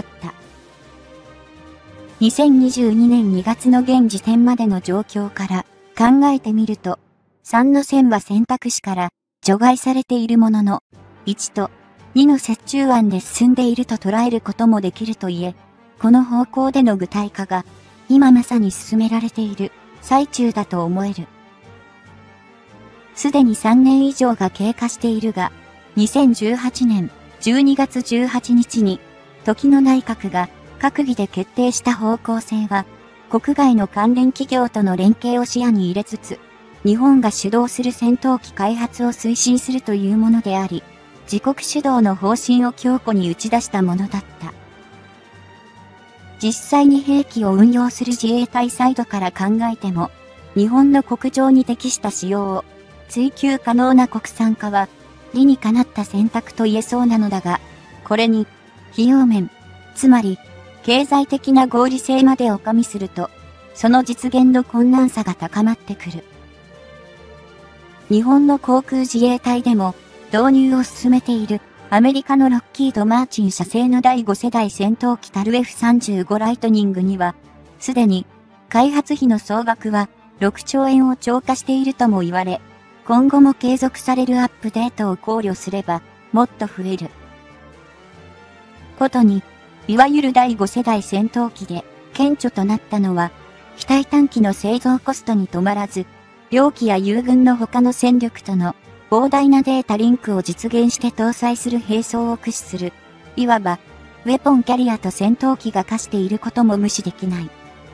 。2022年2月の現時点までの状況から考えてみると、3の線は選択肢から除外されているものの、1と2の折衷案で進んでいると捉えることもできるといえ、この方向での具体化が今まさに進められている最中だと思える。すでに3年以上が経過しているが、2018年12月18日に時の内閣が閣議で決定した方向性は、国外の関連企業との連携を視野に入れつつ、日本が主導する戦闘機開発を推進するというものであり、自国主導の方針を強固に打ち出したものだった。実際に兵器を運用する自衛隊サイドから考えても、日本の国情に適した使用を追求可能な国産化は、理にかなった選択と言えそうなのだが、これに、費用面、つまり、経済的な合理性までを加味すると、その実現の困難さが高まってくる。日本の航空自衛隊でも、導入を進めている、アメリカのロッキード・マーチン社製の第5世代戦闘機タル F35 ライトニングには、すでに、開発費の総額は、6兆円を超過しているとも言われ、今後も継続されるアップデートを考慮すれば、もっと増える。ことに、いわゆる第5世代戦闘機で、顕著となったのは、機体単機の製造コストに止まらず、両機や友軍の他の戦力との膨大なデータリンクを実現して搭載する兵装を駆使する、いわば、ウェポンキャリアと戦闘機が化していることも無視できない。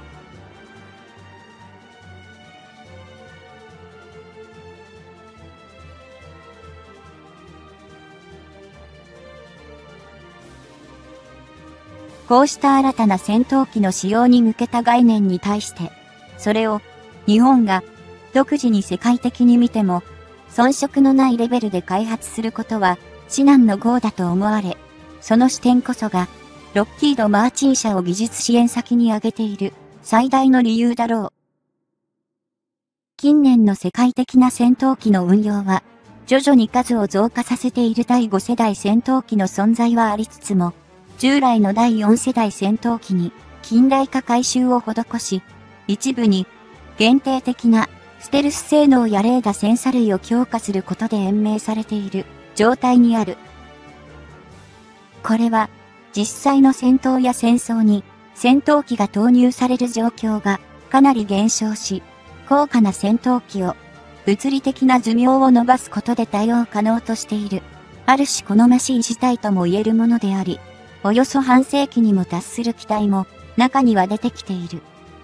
こうした新たな戦闘機の使用に向けた概念に対して、それを日本が独自に世界的に見ても遜色のないレベルで開発することは至難の業だと思われ、その視点こそがロッキード・マーチン社を技術支援先に挙げている最大の理由だろう。近年の世界的な戦闘機の運用は徐々に数を増加させている第5世代戦闘機の存在はありつつも、従来の第4世代戦闘機に近代化改修を施し、一部に限定的なステルス性能やレーダ戦車類を強化することで延命されている状態にある。これは実際の戦闘や戦争に戦闘機が投入される状況がかなり減少し、高価な戦闘機を物理的な寿命を伸ばすことで対応可能としている、ある種好ましい事態とも言えるものであり、およそ半世紀にも達する機体も中には出てきている。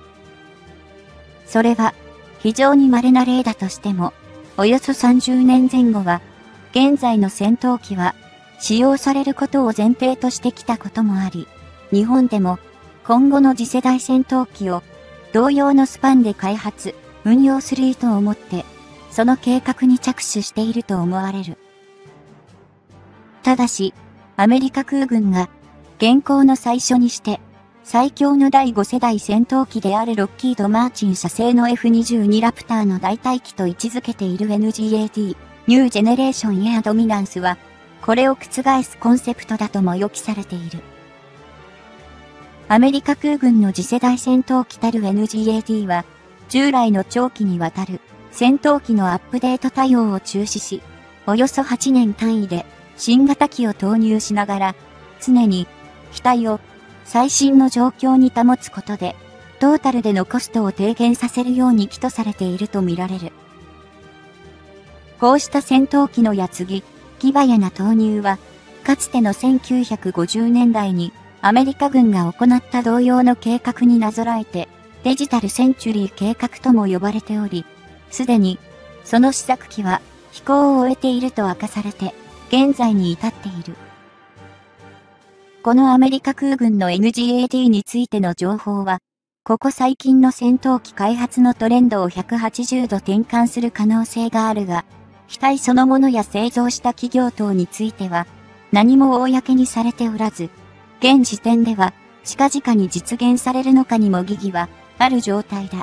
それは非常に稀な例だとしても、およそ30年前後は、現在の戦闘機は使用されることを前提としてきたこともあり、日本でも今後の次世代戦闘機を同様のスパンで開発、 運用する意図を持って、その計画に着手していると思われる。ただし、アメリカ空軍が、現行の最初にして、最強の第5世代戦闘機であるロッキード・マーチン社製の F-22 ラプターの代替機と位置づけている NGAD、ニュージェネレーション・エア・ドミナンスは、これを覆すコンセプトだとも予期されている。アメリカ空軍の次世代戦闘機たる NGAD は、従来の長期にわたる戦闘機のアップデート対応を中止し、およそ8年単位で新型機を投入しながら、常に機体を最新の状況に保つことで、トータルでのコストを低減させるように企図されているとみられる。こうした戦闘機の矢継ぎ、機早な投入は、かつての1950年代にアメリカ軍が行った同様の計画になぞらえて、デジタルセンチュリー計画とも呼ばれており、すでにその試作機は飛行を終えていると明かされて、現在に至っている。このアメリカ空軍の NGAD についての情報は、ここ最近の戦闘機開発のトレンドを180度転換する可能性があるが、機体そのものや製造した企業等については、何も公にされておらず、現時点では、近々に実現されるのかにも疑義はある状態だ。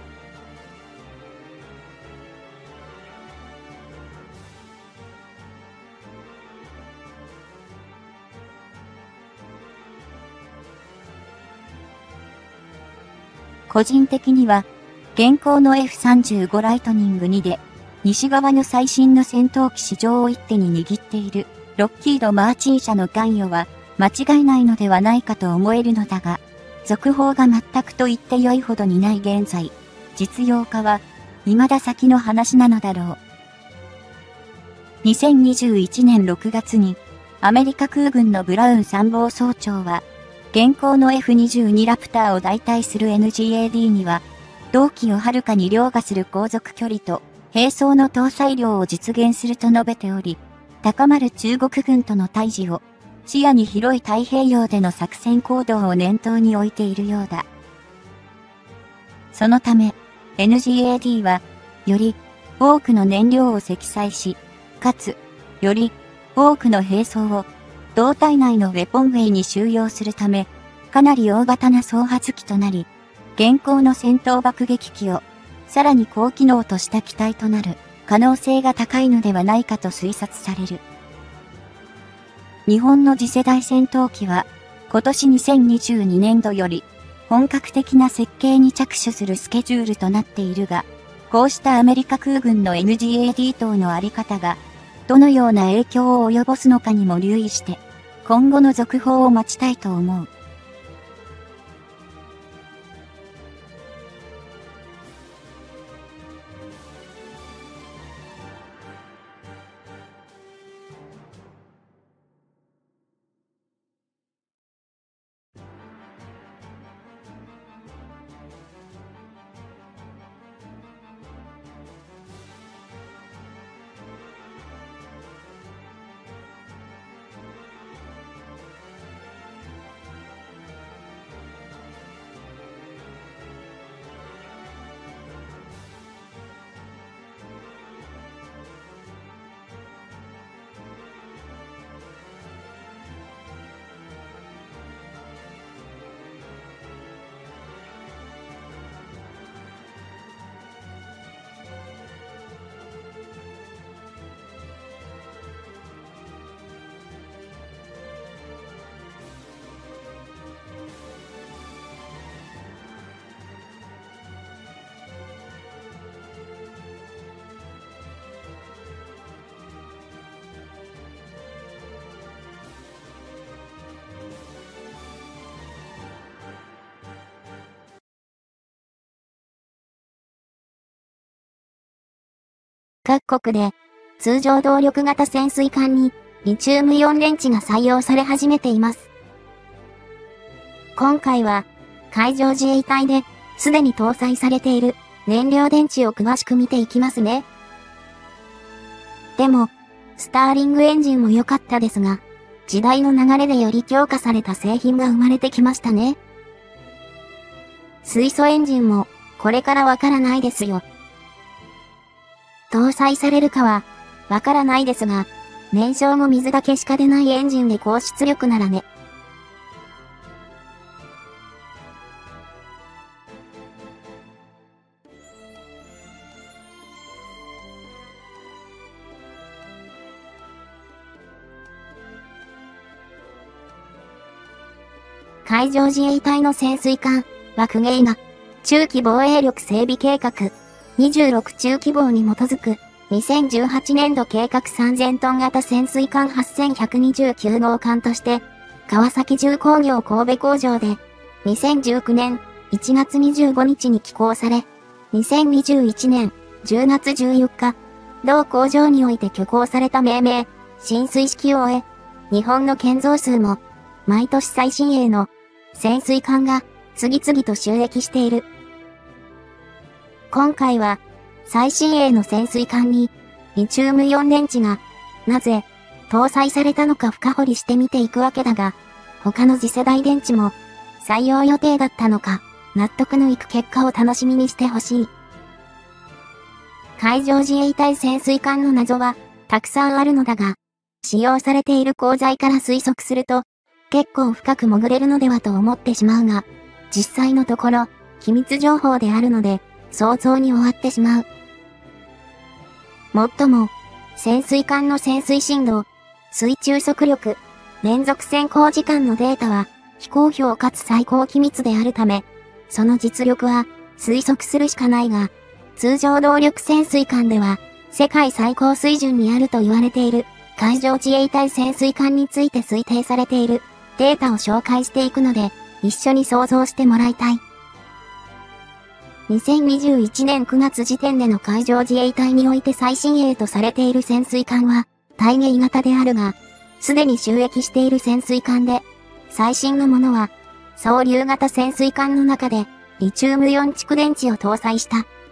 個人的には、現行の F-35 ライトニング2で、西側の最新の戦闘機市場を一手に握っている、ロッキード・マーチン社の関与は、間違いないのではないかと思えるのだが、続報が全くと言って良いほどにない現在、実用化は、未だ先の話なのだろう。2021年6月に、アメリカ空軍のブラウン参謀総長は、現行の F-22 ラプターを代替する NGAD には、同機をはるかに凌駕する航続距離と、兵装の搭載量を実現すると述べており、高まる中国軍との対峙を、視野に広い太平洋での作戦行動を念頭に置いているようだ。そのため、NGAD は、より多くの燃料を積載し、かつ、より多くの兵装を、胴体内のウェポンウェイに収容するため、かなり大型な総発機となり、現行の戦闘爆撃機を、さらに高機能とした機体となる可能性が高いのではないかと推察される。日本の次世代戦闘機は、今年2022年度より、本格的な設計に着手するスケジュールとなっているが、こうしたアメリカ空軍の NGAD 等のあり方が、どのような影響を及ぼすのかにも留意して、今後の続報を待ちたいと思う。 各国で通常動力型潜水艦にリチウムイオン電池が採用され始めています。今回は海上自衛隊ですでに搭載されている燃料電池を詳しく見ていきますね。でも、スターリングエンジンも良かったですが、時代の流れでより強化された製品が生まれてきましたね。水素エンジンもこれからわからないですよ。搭載されるかは、わからないですが、燃焼も水だけしか出ないエンジンで高出力ならね。海上自衛隊の潜水艦、枠芸が、中期防衛力整備計画、26中期防に基づく、2018年度計画3000トン型潜水艦8129号艦として、川崎重工業神戸工場で、2019年1月25日に起工され、2021年10月14日、同工場において挙行された命名、進水式を終え、日本の建造数も、毎年最新鋭の潜水艦が次々と就役している。今回は、最新鋭の潜水艦に、リチウムイオン電池が、なぜ、搭載されたのか深掘りしてみていくわけだが、他の次世代電池も、採用予定だったのか、納得のいく結果を楽しみにしてほしい。海上自衛隊潜水艦の謎は、たくさんあるのだが、使用されている鋼材から推測すると、結構深く潜れるのではと思ってしまうが、実際のところ、機密情報であるので、想像に終わってしまう。もっとも、潜水艦の潜水深度、水中速力、連続潜航時間のデータは、非公表かつ最高機密であるため、その実力は推測するしかないが、通常動力潜水艦では、世界最高水準にあると言われている、海上自衛隊潜水艦について推定されているデータを紹介していくので、一緒に想像してもらいたい。2021年9月時点での海上自衛隊において最新鋭とされている潜水艦は、大芸型であるが、すでに就役している潜水艦で、最新のものは、双竜型潜水艦の中で、リチウムイオン蓄電池を搭載した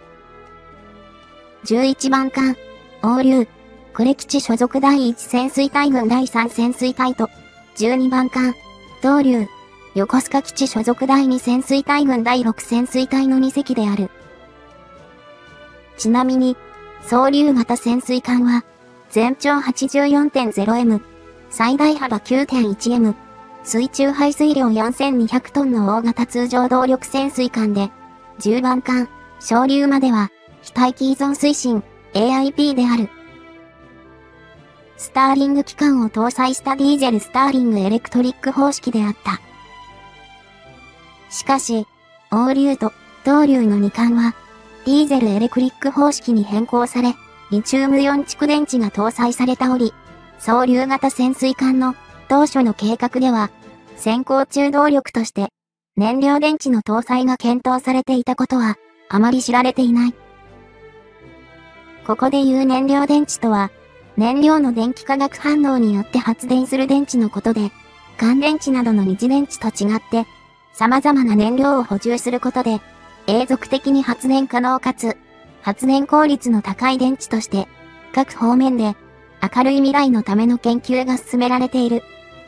。11番艦、王竜、呉基地所属第1潜水隊群第3潜水隊と、12番艦、東竜、横須賀基地所属第2潜水隊群第6潜水隊の2隻である。ちなみに、双竜型潜水艦は、全長 84.0m、最大幅 9.1m、水中排水量4200トンの大型通常動力潜水艦で、10番艦、昇竜までは、非待機依存推進、AIP である。スターリング機関を搭載したディーゼルスターリングエレクトリック方式であった。しかし、王竜と東竜の2艦は、ディーゼルエレクリック方式に変更され、リチウムイオン蓄電池が搭載されており、双竜型潜水艦の当初の計画では、先行中動力として、燃料電池の搭載が検討されていたことは、あまり知られていない。ここで言う燃料電池とは、燃料の電気化学反応によって発電する電池のことで、乾電池などの二次電池と違って、様々な燃料を補充することで、永続的に発電可能かつ、発電効率の高い電池として、各方面で、明るい未来のための研究が進められている。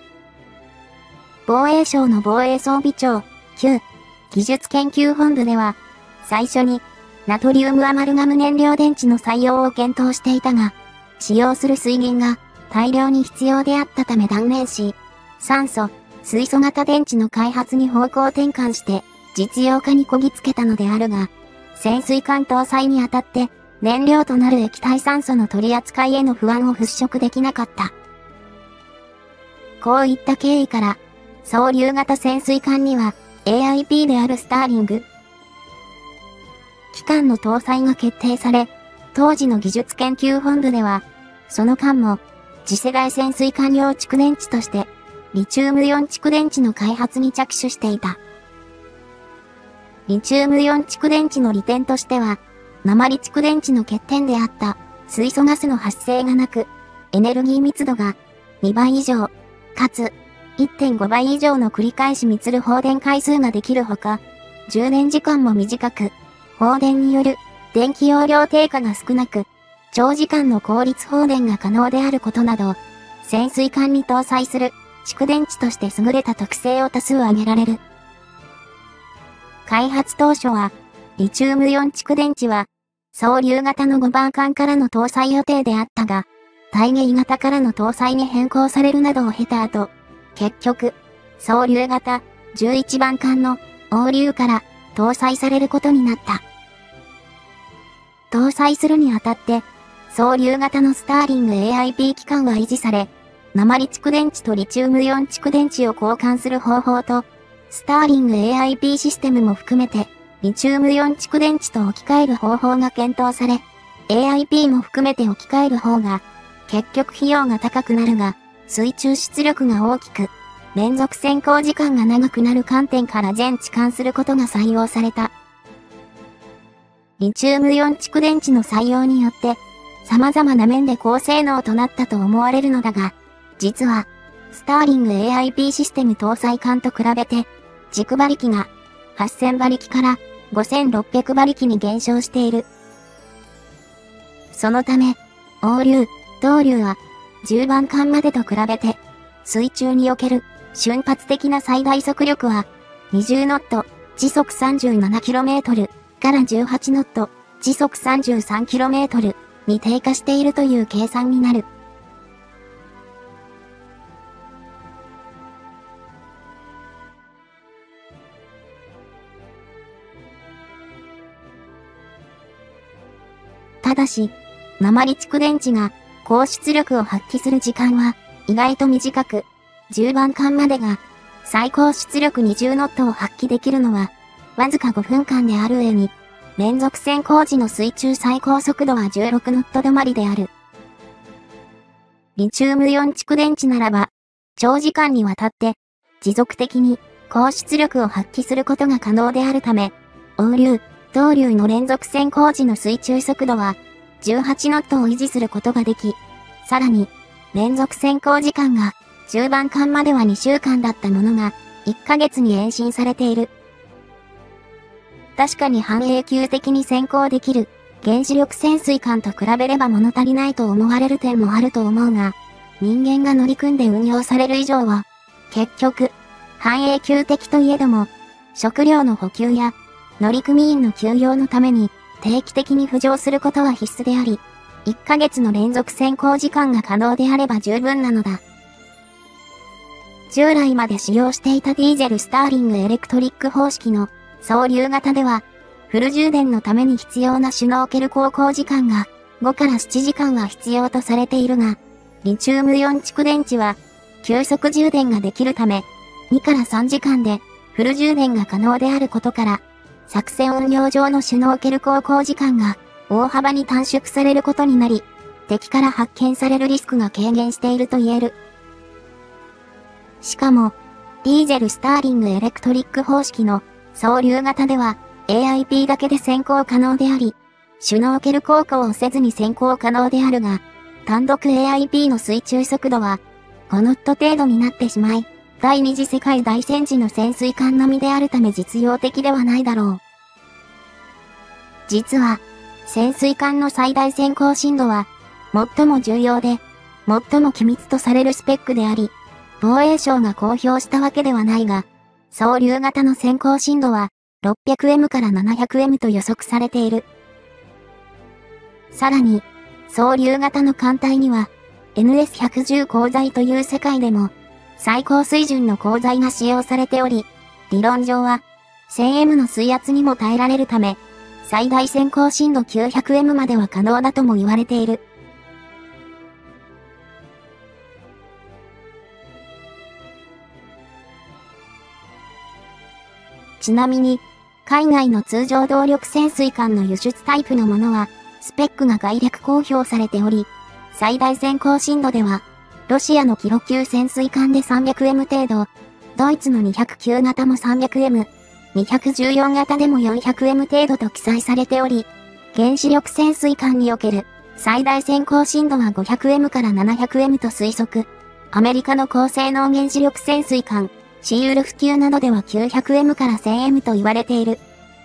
防衛省の防衛装備庁、旧、技術研究本部では、最初に、ナトリウムアマルガム燃料電池の採用を検討していたが、使用する水銀が大量に必要であったため断念し、酸素、水素型電池の開発に方向転換して実用化にこぎつけたのであるが、潜水艦搭載にあたって燃料となる液体酸素の取り扱いへの不安を払拭できなかった。こういった経緯から、双竜型潜水艦には AIP であるスターリング機関の搭載が決定され、当時の技術研究本部では、その間も次世代潜水艦用蓄電池として、リチウムイオン蓄電池の開発に着手していた。リチウムイオン蓄電池の利点としては、鉛蓄電池の欠点であった水素ガスの発生がなく、エネルギー密度が2倍以上、かつ 1.5 倍以上の繰り返し満つる放電回数ができるほか、充電時間も短く、放電による電気容量低下が少なく、長時間の効率放電が可能であることなど、潜水艦に搭載する蓄電池として優れた特性を多数挙げられる。開発当初は、 リチウムイオン蓄電池は、双流型の5番艦からの搭載予定であったが、対迎型からの搭載に変更されるなどを経た後、結局、双流型11番艦の王流から搭載されることになった。搭載するにあたって、双流型のスターリング AIP 機関は維持され、鉛蓄電池とリチウムイオン蓄電池を交換する方法と、スターリング AIP システムも含めて、リチウムイオン蓄電池と置き換える方法が検討され、AIP も含めて置き換える方が、結局費用が高くなるが、水中出力が大きく、連続潜航時間が長くなる観点から全置換することが採用された。リチウムイオン蓄電池の採用によって、様々な面で高性能となったと思われるのだが、実は、スターリング AIP システム搭載艦と比べて、軸馬力が8000馬力から5600馬力に減少している。そのため、王流、同流は10番艦までと比べて、水中における瞬発的な最大速力は20ノット、時速 37km から18ノット、時速 33km に低下しているという計算になる。ただし、鉛蓄電池が高出力を発揮する時間は意外と短く、10番艦までが最高出力20ノットを発揮できるのはわずか5分間である上に、連続潜航時の水中最高速度は16ノット止まりである。リチウムイオン蓄電池ならば、長時間にわたって持続的に高出力を発揮することが可能であるため、王流、同流の連続潜航時の水中速度は18ノットを維持することができ、さらに連続潜航時間が10番艦までは2週間だったものが1ヶ月に延伸されている。確かに半永久的に潜航できる原子力潜水艦と比べれば物足りないと思われる点もあると思うが、人間が乗り組んで運用される以上は、結局、半永久的といえども、食料の補給や乗組員の休養のために定期的に浮上することは必須であり、1ヶ月の連続潜航時間が可能であれば十分なのだ。従来まで使用していたディーゼルスターリングエレクトリック方式の双流型では、フル充電のために必要なシュノーケル航行時間が5から7時間は必要とされているが、リチウムイオン蓄電池は急速充電ができるため、2から3時間でフル充電が可能であることから、作戦運用上のシュノーケル航行時間が大幅に短縮されることになり、敵から発見されるリスクが軽減していると言える。しかも、ディーゼルスターリングエレクトリック方式の双流型では AIP だけで潜航可能であり、シュノーケル航行をせずに潜航可能であるが、単独 AIP の水中速度は5ノット程度になってしまい、第二次世界大戦時の潜水艦並みであるため実用的ではないだろう。実は、潜水艦の最大潜航深度は、最も重要で、最も機密とされるスペックであり、防衛省が公表したわけではないが、双流型の潜航深度は 600M から 700M と予測されている。さらに、双流型の艦隊には NS110 鋼材という世界でも最高水準の鋼材が使用されており、理論上は 1000M の水圧にも耐えられるため、最大潜航深度 900M までは可能だとも言われている。ちなみに、海外の通常動力潜水艦の輸出タイプのものは、スペックが概略公表されており、最大潜航深度では、ロシアのキロ級潜水艦で 300M 程度、ドイツの209型も 300M、214型でも 400M 程度と記載されており、原子力潜水艦における最大潜航深度は 500M から 700M と推測。アメリカの高性能原子力潜水艦、シーウルフ級などでは 900M から 1000M と言われている。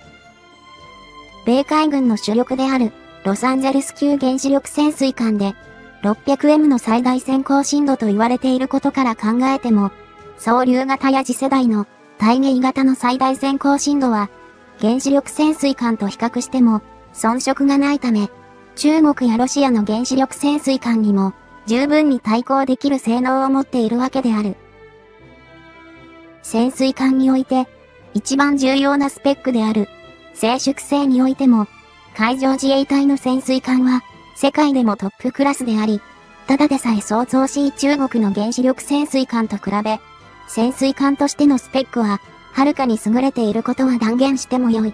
米海軍の主力であるロサンゼルス級原子力潜水艦で 600M の最大潜航深度と言われていることから考えても、双流型や次世代の対迎型の最大潜航深度は原子力潜水艦と比較しても遜色がないため、中国やロシアの原子力潜水艦にも十分に対抗できる性能を持っているわけである。潜水艦において一番重要なスペックである静粛性においても、海上自衛隊の潜水艦は世界でもトップクラスであり、ただでさえ想像しい中国の原子力潜水艦と比べ、潜水艦としてのスペックははるかに優れていることは断言してもよい。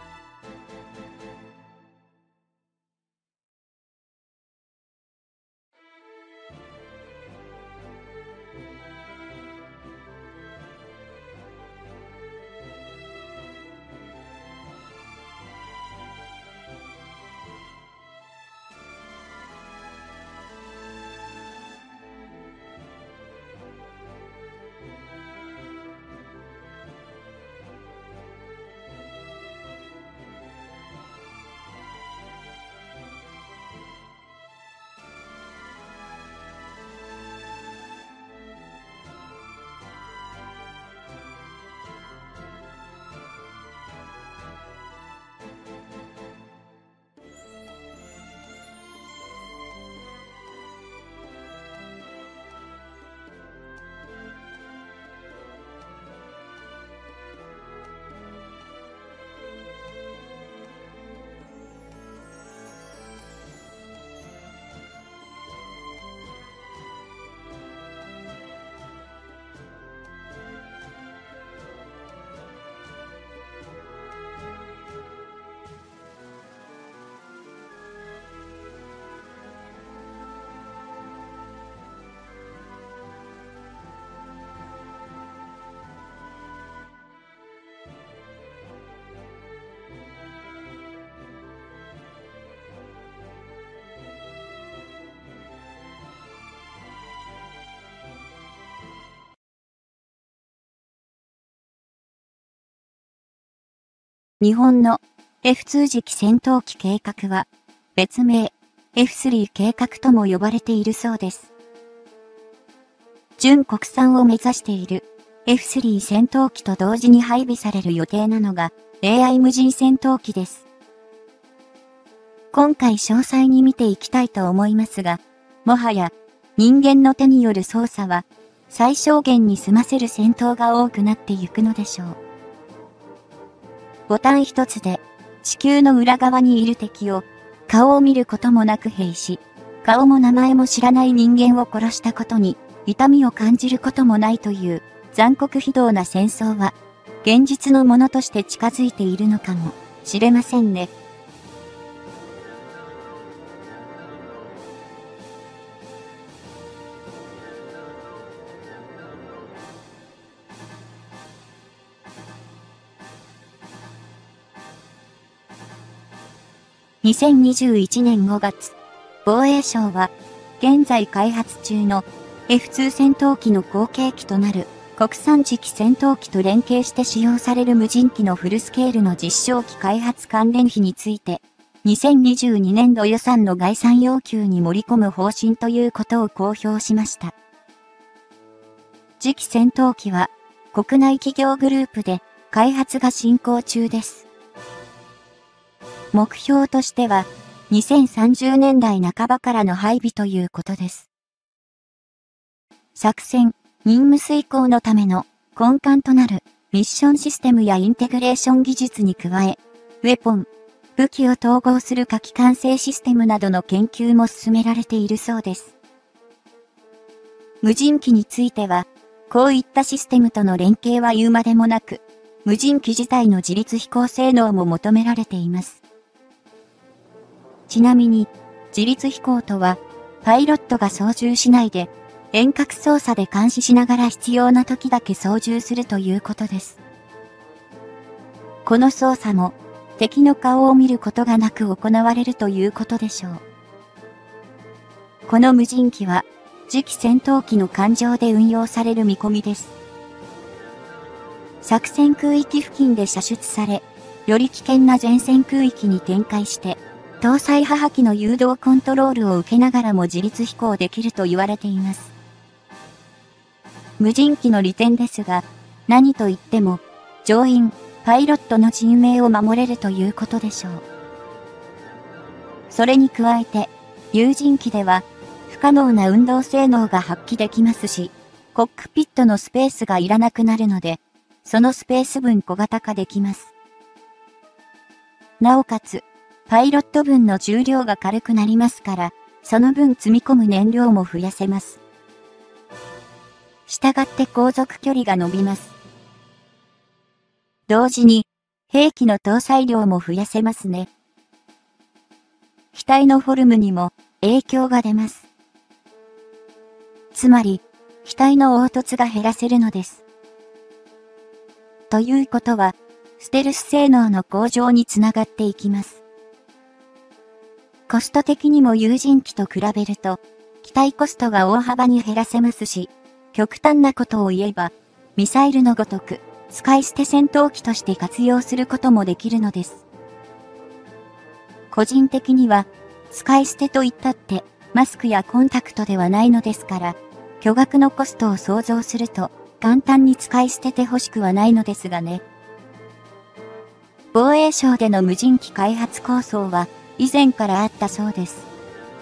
日本の F2 次期戦闘機計画は別名 F3 計画とも呼ばれているそうです。純国産を目指している F3 戦闘機と同時に配備される予定なのが AI 無人戦闘機です。今回詳細に見ていきたいと思いますが、もはや人間の手による操作は最小限に済ませる戦闘が多くなってゆくのでしょう。ボタン一つで地球の裏側にいる敵を顔を見ることもなく兵し、顔も名前も知らない人間を殺したことに痛みを感じることもないという残酷非道な戦争は現実のものとして近づいているのかもしれませんね。2021年5月、防衛省は、現在開発中の F2 戦闘機の後継機となる国産次期戦闘機と連携して使用される無人機のフルスケールの実証機開発関連費について、2022年度予算の概算要求に盛り込む方針ということを公表しました。次期戦闘機は、国内企業グループで開発が進行中です。目標としては、2030年代半ばからの配備ということです。作戦、任務遂行のための根幹となるミッションシステムやインテグレーション技術に加え、ウェポン、武器を統合する火器管制システムなどの研究も進められているそうです。無人機については、こういったシステムとの連携は言うまでもなく、無人機自体の自律飛行性能も求められています。ちなみに、自律飛行とは、パイロットが操縦しないで、遠隔操作で監視しながら必要な時だけ操縦するということです。この操作も、敵の顔を見ることがなく行われるということでしょう。この無人機は、次期戦闘機の艦上で運用される見込みです。作戦空域付近で射出され、より危険な前線空域に展開して、搭載母機の誘導コントロールを受けながらも自律飛行できると言われています。無人機の利点ですが、何と言っても、乗員、 パイロットの人命を守れるということでしょう。それに加えて、有人機では不可能な運動性能が発揮できますし、コックピットのスペースがいらなくなるので、そのスペース分小型化できます。なおかつ、パイロット分の重量が軽くなりますから、その分積み込む燃料も増やせます。したがって航続距離が伸びます。同時に、兵器の搭載量も増やせますね。機体のフォルムにも影響が出ます。つまり、機体の凹凸が減らせるのです。ということは、ステルス性能の向上につながっていきます。コスト的にも有人機と比べると、機体コストが大幅に減らせますし、極端なことを言えば、ミサイルのごとく、使い捨て戦闘機として活用することもできるのです。個人的には、使い捨てと言ったって、マスクやコンタクトではないのですから、巨額のコストを想像すると、簡単に使い捨ててほしくはないのですがね。防衛省での無人機開発構想は、以前からあったそうです。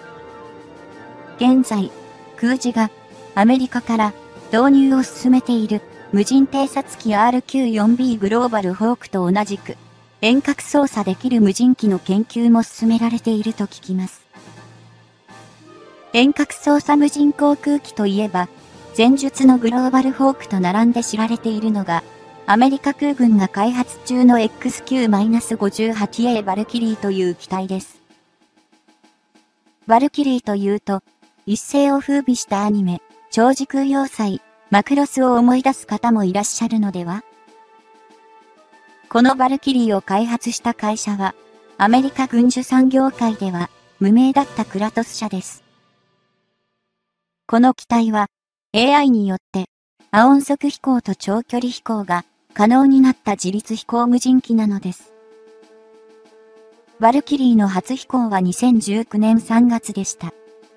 現在、空自がアメリカから導入を進めている無人偵察機 RQ-4B グローバルホークと同じく遠隔操作できる無人機の研究も進められていると聞きます。遠隔操作無人航空機といえば、前述のグローバルホークと並んで知られているのが、アメリカ空軍が開発中の XQ-58A バルキリーという機体です。バルキリーというと、一世を風靡したアニメ、超時空要塞、マクロスを思い出す方もいらっしゃるのでは？このバルキリーを開発した会社は、アメリカ軍需産業界では無名だったクラトス社です。この機体は、AI によって、亜音速飛行と長距離飛行が可能になった自律飛行無人機なのです。バルキリーの初飛行は2019年3月でした。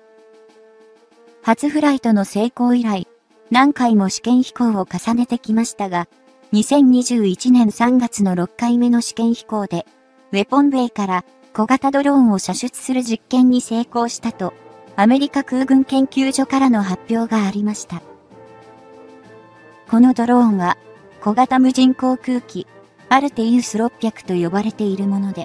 初フライトの成功以来、何回も試験飛行を重ねてきましたが、2021年3月の6回目の試験飛行で、ウェポンベイから小型ドローンを射出する実験に成功したと、アメリカ空軍研究所からの発表がありました。このドローンは、小型無人航空機、アルテイウス600と呼ばれているもので、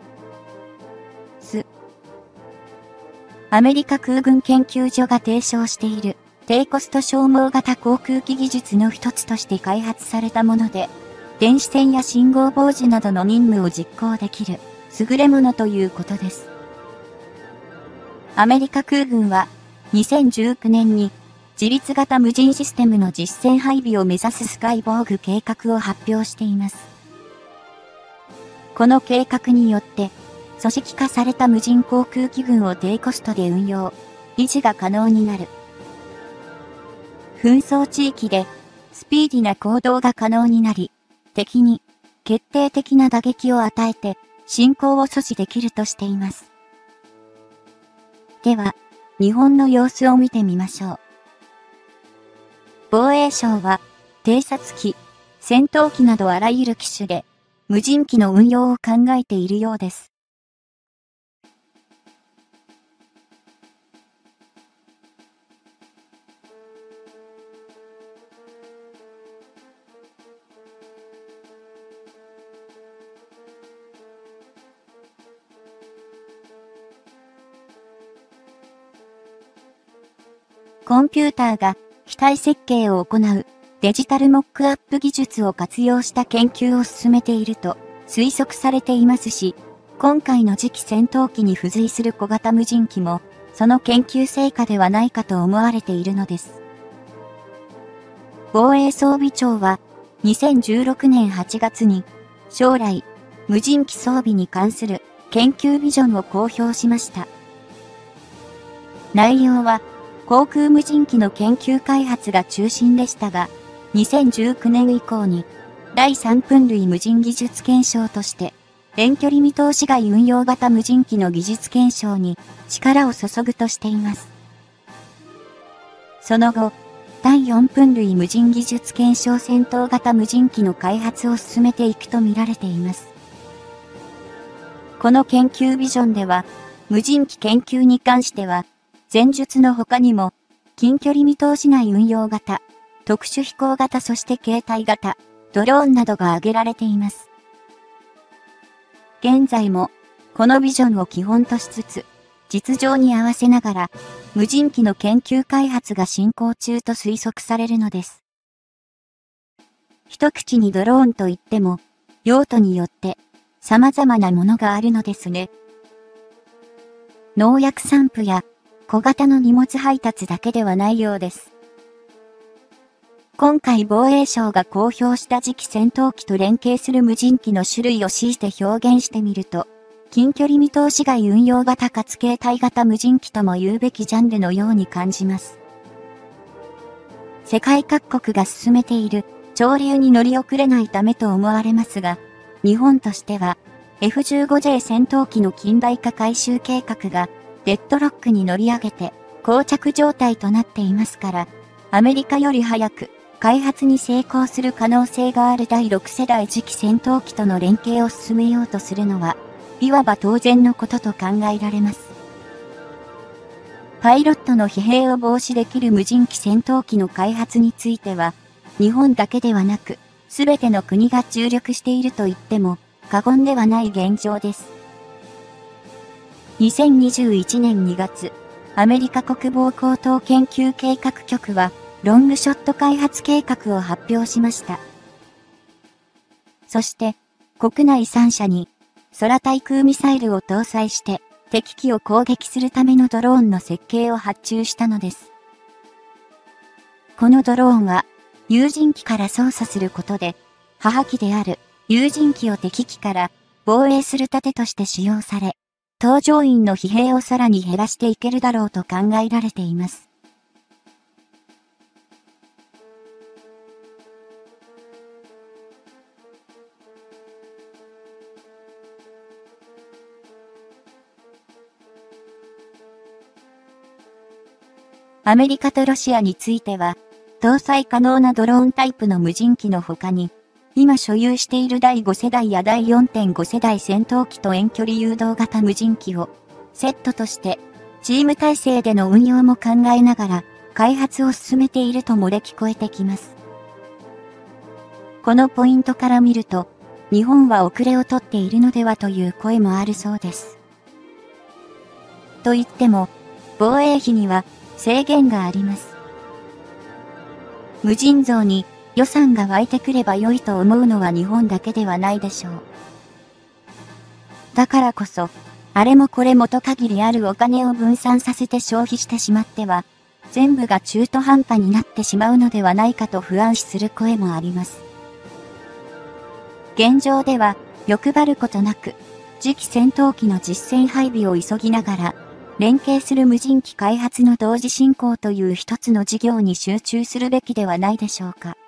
アメリカ空軍研究所が提唱している低コスト消耗型航空機技術の一つとして開発されたもので、電子戦や信号傍受などの任務を実行できる優れものということです。アメリカ空軍は2019年に自律型無人システムの実戦配備を目指すスカイボーグ計画を発表しています。この計画によって、組織化された無人航空機群を低コストで運用、維持が可能になる。紛争地域でスピーディな行動が可能になり、敵に決定的な打撃を与えて侵攻を阻止できるとしています。では、日本の様子を見てみましょう。防衛省は、偵察機、戦闘機などあらゆる機種で、無人機の運用を考えているようです。コンピューターが機体設計を行うデジタルモックアップ技術を活用した研究を進めていると推測されていますし、今回の次期戦闘機に付随する小型無人機もその研究成果ではないかと思われているのです。防衛装備庁は2016年8月に将来無人機装備に関する研究ビジョンを公表しました。内容は航空無人機の研究開発が中心でしたが、2019年以降に第3分類無人技術検証として、遠距離見通し外運用型無人機の技術検証に力を注ぐとしています。その後、 第4分類無人技術検証戦闘型無人機の開発を進めていくと見られています。この研究ビジョンでは、無人機研究に関しては、前述の他にも、近距離見通しない運用型、特殊飛行型そして携帯型、ドローンなどが挙げられています。現在も、このビジョンを基本としつつ、実情に合わせながら、無人機の研究開発が進行中と推測されるのです。一口にドローンといっても、用途によって様々なものがあるのですね。農薬散布や小型の荷物配達だけではないようです。今回防衛省が公表した次期戦闘機と連携する無人機の種類を強いて表現してみると、近距離見通し外運用型かつ携帯型無人機とも言うべきジャンルのように感じます。世界各国が進めている潮流に乗り遅れないためと思われますが、日本としては F-15J 戦闘機の近代化改修計画がデッドロックに乗り上げて膠着状態となっていますから、アメリカより早く開発に成功する可能性がある第6世代次期戦闘機との連携を進めようとするのは、いわば当然のことと考えられます。パイロットの疲弊を防止できる無人機戦闘機の開発については、日本だけではなく、すべての国が注力していると言っても過言ではない現状です。2021年2月、アメリカ国防高等研究計画局は、ロングショット開発計画を発表しました。そして、国内3社に、空対空ミサイルを搭載して、敵機を攻撃するためのドローンの設計を発注したのです。このドローンは、有人機から操作することで、母機である有人機を敵機から防衛する盾として使用され、搭乗員の疲弊をさらに減らしていけるだろうと考えられています。アメリカとロシアについては、搭載可能なドローンタイプの無人機の他に、今所有している第5世代や第 4.5 世代戦闘機と遠距離誘導型無人機をセットとしてチーム体制での運用も考えながら開発を進めていると漏れ聞こえてきます。このポイントから見ると日本は遅れをとっているのではという声もあるそうです。と言っても防衛費には制限があります。無尽蔵に予算が湧いてくれば良いと思うのは日本だけではないでしょう。だからこそ、あれもこれもと限りあるお金を分散させて消費してしまっては、全部が中途半端になってしまうのではないかと不安視する声もあります。現状では、欲張ることなく、次期戦闘機の実戦配備を急ぎながら、連携する無人機開発の同時進行という一つの事業に集中するべきではないでしょうか。